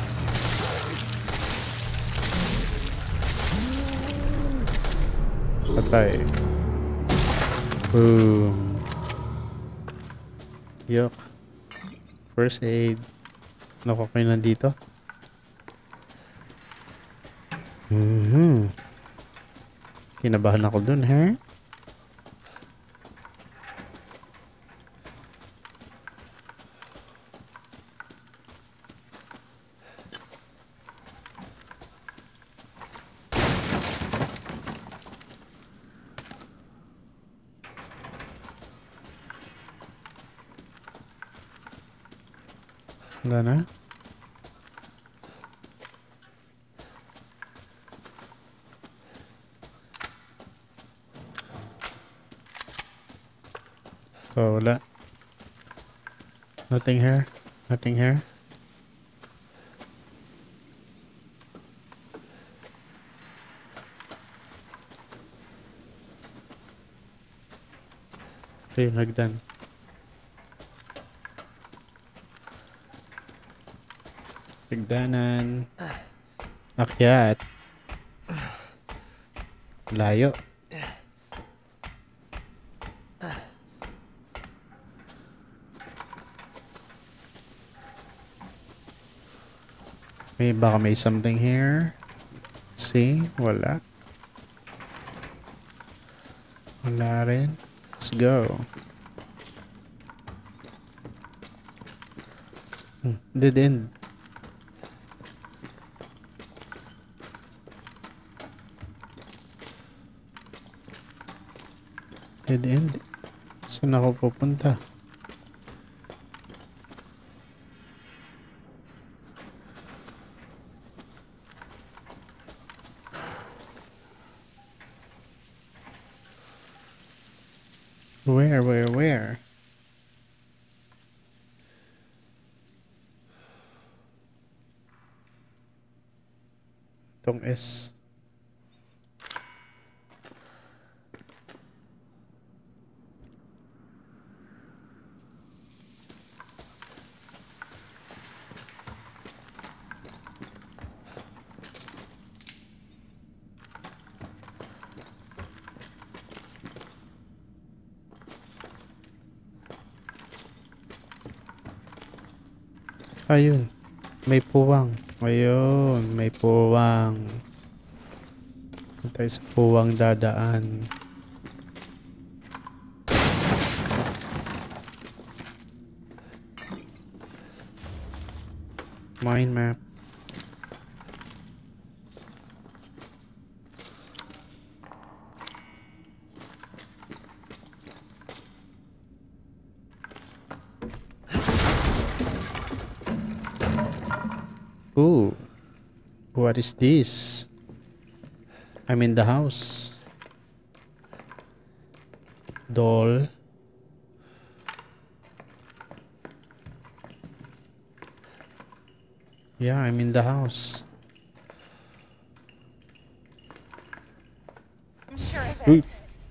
Patay. Boom. Yuck. First aid. Nakuha ko yun nandito. Mm-hmm. Kinabahan ako dun, ha? Wala na? So, wala. Nothing here. Nothing here. Okay, hagdan. Hagdanan. Akyat. Layo. May baka may something here. See? Wala. Wala rin. Let's go. Hmm, dead end. Dead end. Saan ako pupunta? Where, where, where? Itong S. Ayun. May puwang. Ayun. May puwang. Tayo sa puwang dadaan. Mind map. Ooh, what is this? I'm in the house. Doll. Yeah, I'm in the house. I'm sure of Ooh. it.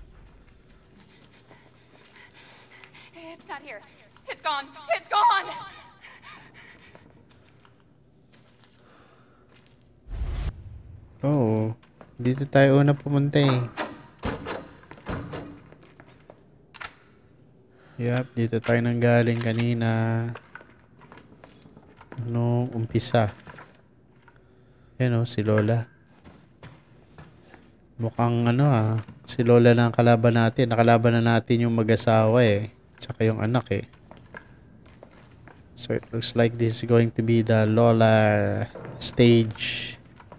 It's not here. It's gone. It's gone. Oh, dito tayo una pumunta eh. Yup, dito tayo nanggaling kanina. Nung umpisa. Yan o, si Lola. Mukhang ano ah, si Lola na ang kalaban natin. Nakalaban na natin yung mag-asawa eh. Tsaka yung anak eh. So it looks like this is going to be the Lola stage.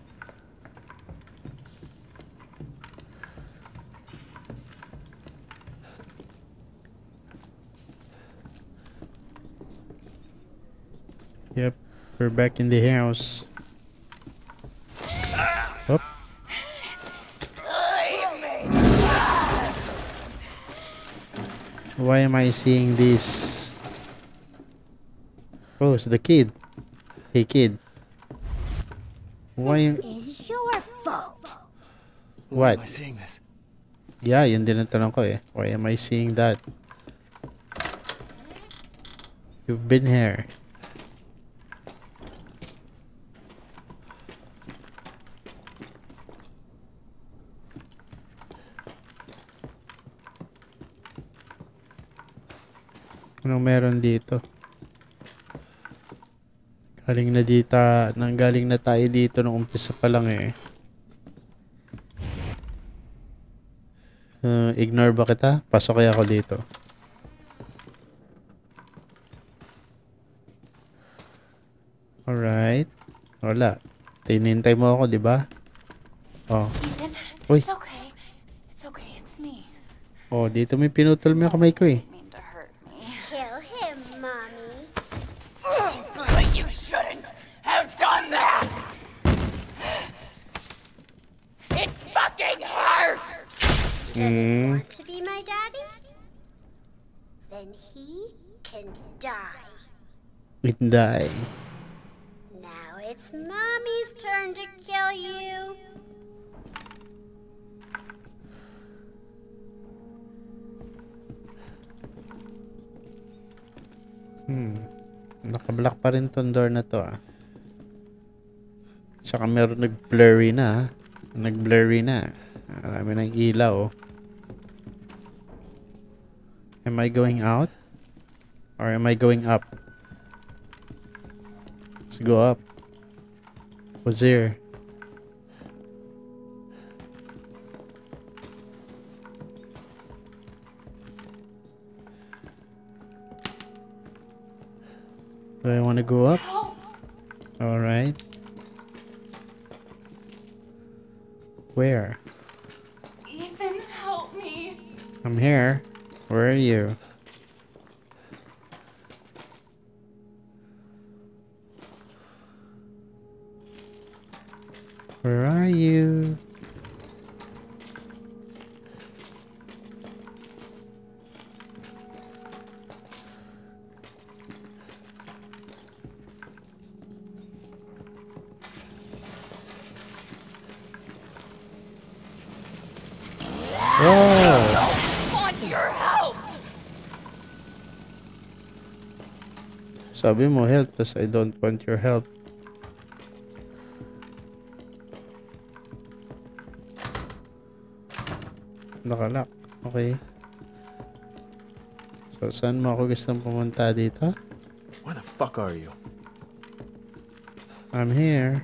Yep, we're back in the house. Up. Why am I seeing this? Oh, it's the kid. Hey kid. Why? Is your fault. Why What? am I seeing this? Yeah, yun din ang tanong ko eh. Why am I seeing that? You've been here. Anong meron dito? Galing na dito, nanggaling na tayo dito nung umpisa pa lang eh. Uh, ignore ba kita? Pasok kaya ako dito. Alright. Wala. Tinintay mo ako, di ba? Oh. Ethan, Uy. it's okay. It's okay. It's me. Oh, dito may pinutol mo yung kamay ko eh. Mean to hurt me. Kill him, Mommy. Oh, good. Does he Mm. want to be my daddy? Then he can die. It die. Now it's Mommy's turn to kill you. Hmm. Nakablock pa rin tong door na to ah. Saka meron nag-blurry na ah. Nag-blurry na. Marami ng ilaw. Am I going out? Or am I going up? Let's go up. What's here? Do I want to go up? Alright. Where? Ethan, help me. I'm here. Where are you? Where are you? Oh! Want your help. Sabi mo help, tas I don't want your help. Nakalock. Okay. So, saan mo ako gustong pumunta dito? Where the fuck are you? I'm here.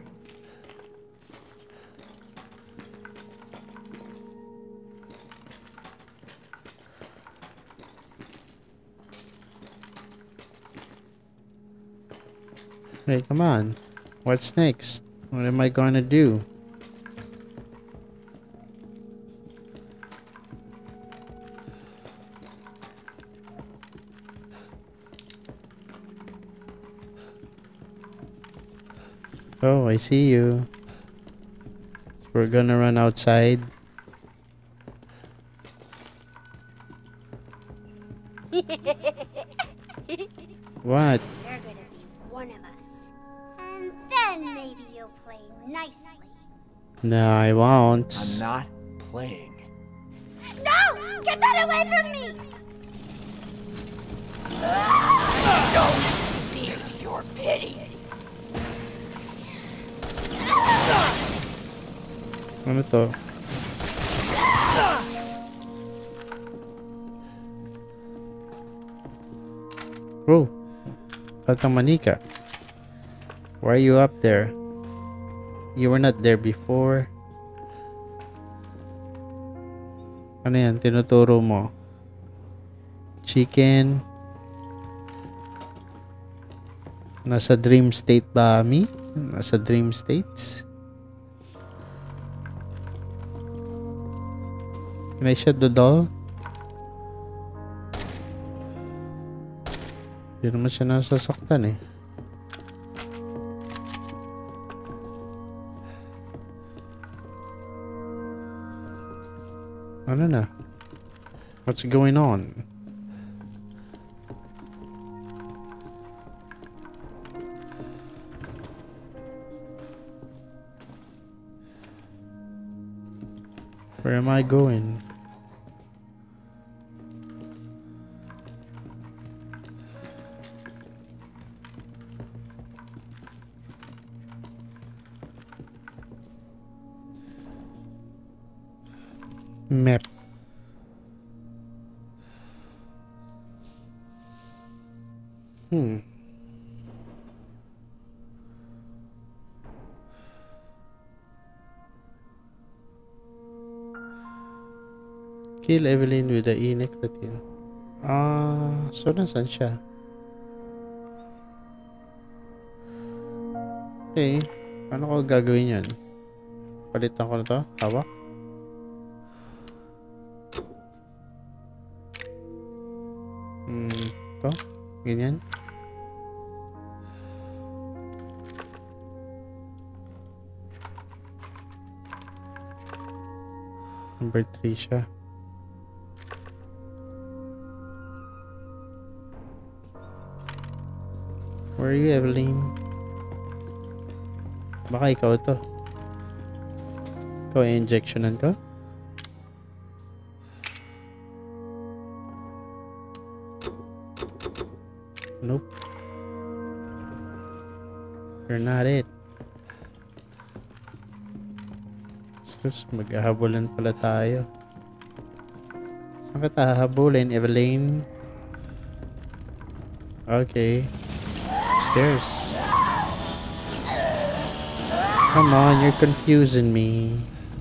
Hey, come on. What's next? What am I gonna do? Oh, I see you. We're gonna run outside. What? You're gonna be one of us. And then maybe you'll play nicely. No, I won't. I'm not playing. No! Get that away from me! Don't fear your pity. Ano to? Oh, Batang Manika. Why are you up there? You were not there before. Ano yan? Tinuturo mo? Chicken. Nasa dream state ba, Mi? Nasa dream states? Can I shut the door? Hindi naman siya nasasaktan eh. Ano na? What's going on? Where am I going? Map. Hmm. Kill Evelyn with the e-necrotin. Ah, so nasan siya? Okay. Paano ko gagawin yan? Palitan ko na to? Hawak? Hmm, to? Ganyan? Number three siya. Where are you, Evelyn? Baka ikaw to. Ikaw injectionan ko? Nope. You're not it. Sus, maghahabulan pala tayo. Saan ka hahabulin, Evelyn? Okay. Stairs. Come on, you're confusing me.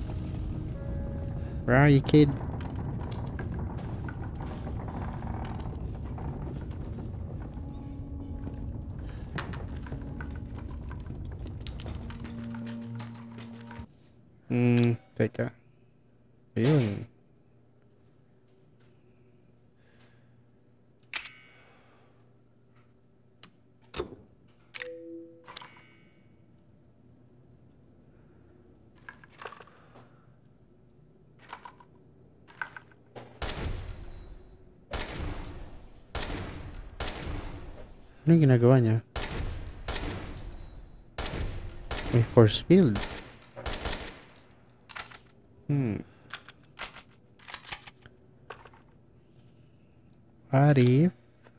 Where are you, kid? Hmm, teka. Ayun. Ano yung ginagawa niya? May force field. Hmm. What if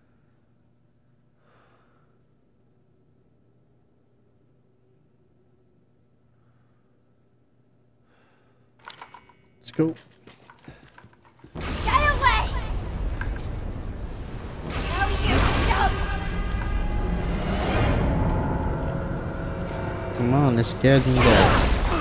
let's go. Get away! Now you jumped! Come on, let's get in there.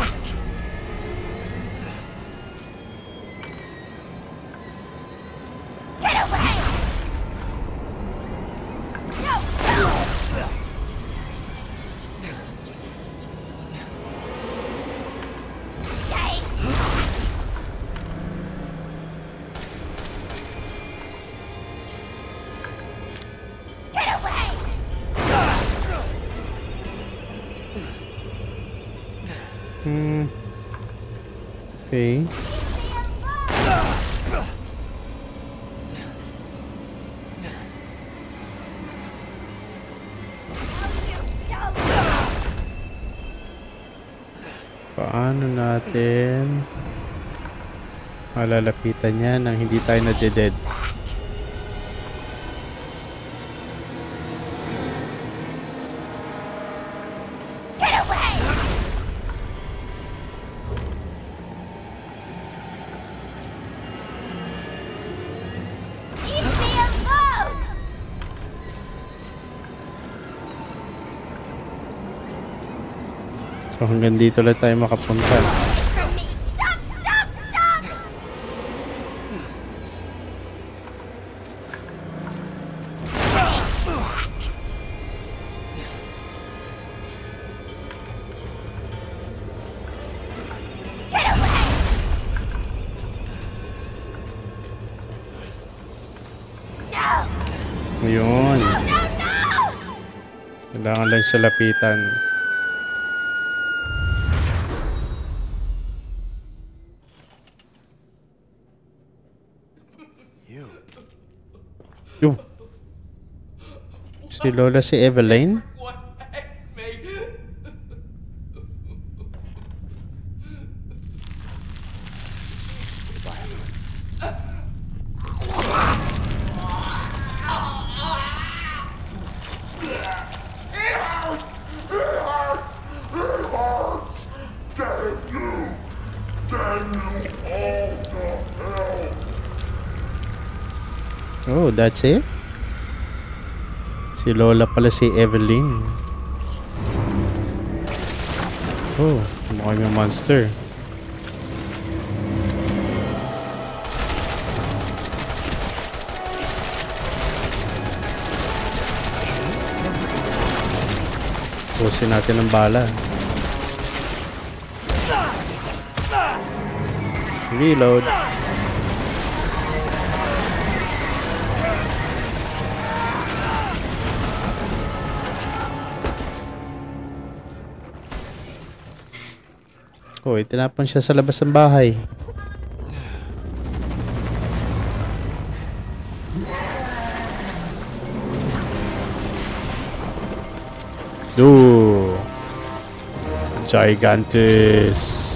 Hmm. Okay. Paano natin malalapitan niya nang hindi tayo na-dead? So hanggang dito lang tayo makapunta. Stop! Stop! Stop! Get away! No! Ayun. No! No! No! Kailangan lang siya lapitan. Yo. Si Lola si Evelyn? Oh, that's it? Si Lola pala si Evelyn. Oh, mukhang yung monster. Pusin natin ang bala. Reload. Oh, itinapon siya sa labas ng bahay. Ooh. Gigantus.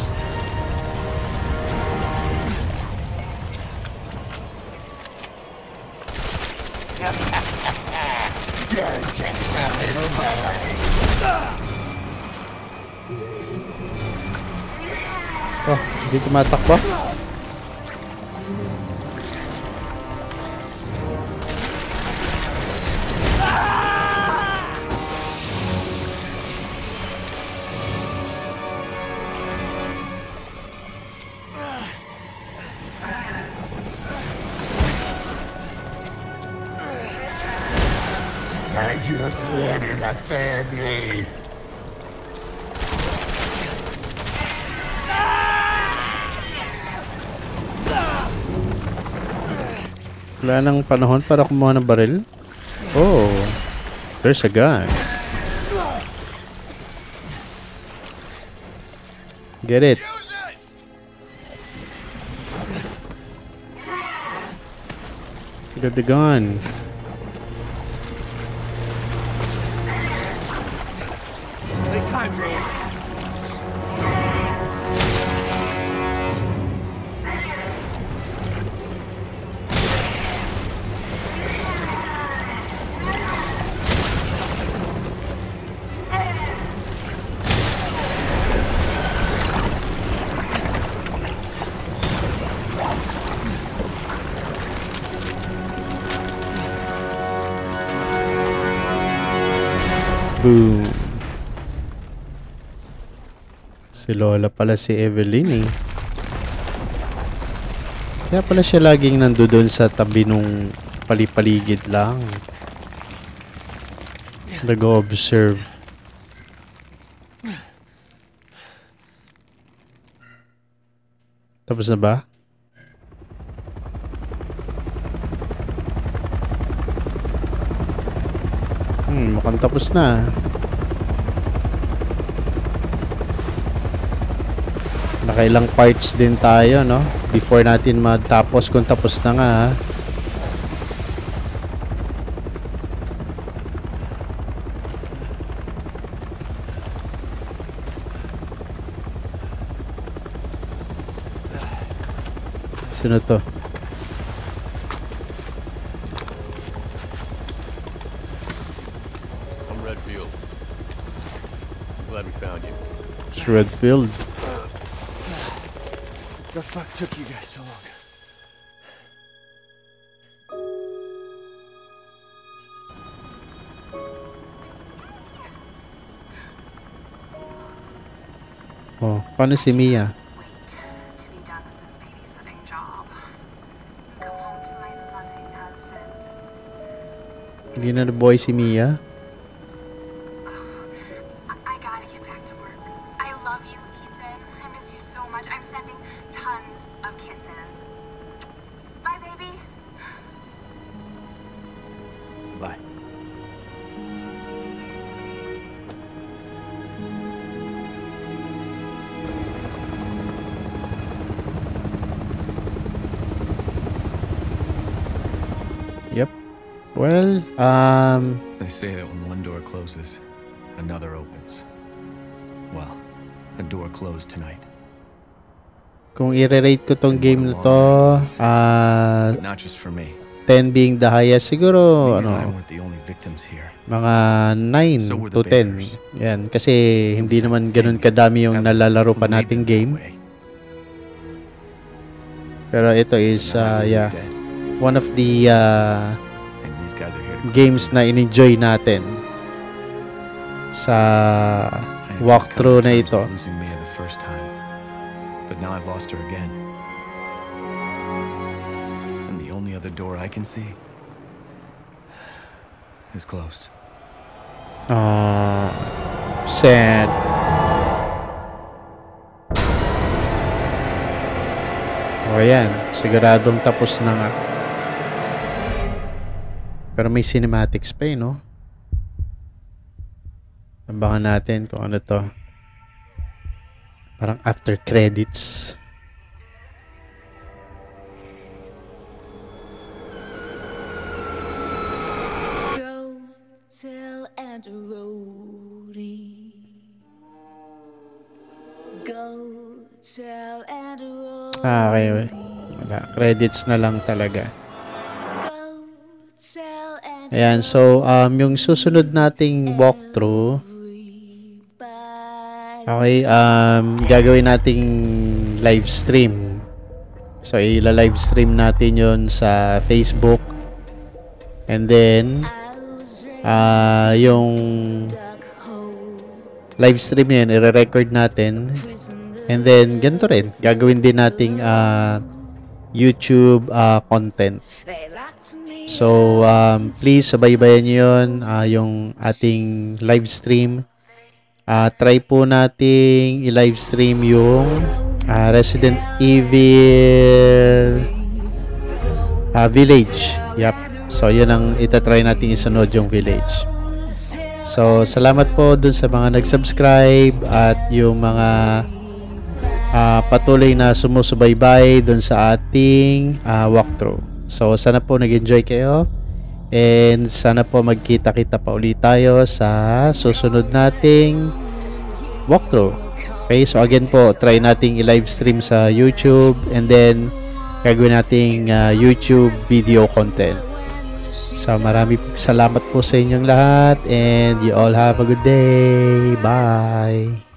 Oh, hindi tumatakbo. I just wanted a family. Wala nang panahon para kumuha ng baril. Oh, there's a gun. Get it. Get the gun. Time, bro. Boom. Si Lola pala si Evelyn eh. Kaya pala siya laging nandoon sa tabi nung palipaligid lang. Nag-observe. Tapos na ba? Hmm, mukhang tapos na. Nakailang parts din tayo, no? Before natin matapos kung tapos na nga, ha? Sino to? I'm Redfield. Glad we found you. It's Redfield. The fuck took you guys so long? Oh, paano si Mia? To be done with this babysitting job. Come home to my loving husband. Hindi na na-boy si Mia? I, I gotta get back to work. I love you, Ethan. I miss you so much. I'm sending tons of kisses. Bye, baby. Bye. Yep. Well, um... They say that when one door closes, another opens. Well, a door closed tonight. kung i-rate ko tong game na to, ah... Not just for me. ten being the highest, siguro, ano... weren't the only victims here. mga nine to ten. Yan. Kasi hindi naman ganun kadami yung nalalaro pa nating game. Pero ito is, uh, yeah, one of the uh, games na in-enjoy natin sa walkthrough na ito. But now I've lost her again. And the only other door I can see is closed. Ah, sad. O yan, siguradong tapos na nga. Pero may cinematics pa eh, no? Abangan natin kung ano to. Parang after credits. Go tell Aunt Rhody Ah, okay. Wala. Credits na lang talaga. Ayan. So, um, yung susunod nating walkthrough. Okay. Um, gagawin nating live stream. So, ila-live stream natin yun sa Facebook. And then, uh, yung live stream yan, i-record natin. And then, ganito rin. Gagawin din nating uh, YouTube uh, content. So, um, please, subaybayan nyo yun. Uh, yung ating live stream. Uh, try po nating i-live stream yung uh, Resident Evil uh, Village. Yep. So, yun ang itatry natin isunod yung Village. So, salamat po dun sa mga nag-subscribe at yung mga uh, patuloy na sumusubaybay dun sa ating uh, walkthrough. So, sana po nag-enjoy kayo and sana po magkita-kita pa ulit tayo sa susunod nating walkthrough. Okay, so again po, try nating i-live stream sa YouTube and then gagawin nating uh, YouTube video content. So, marami salamat po sa inyong lahat and you all have a good day. Bye!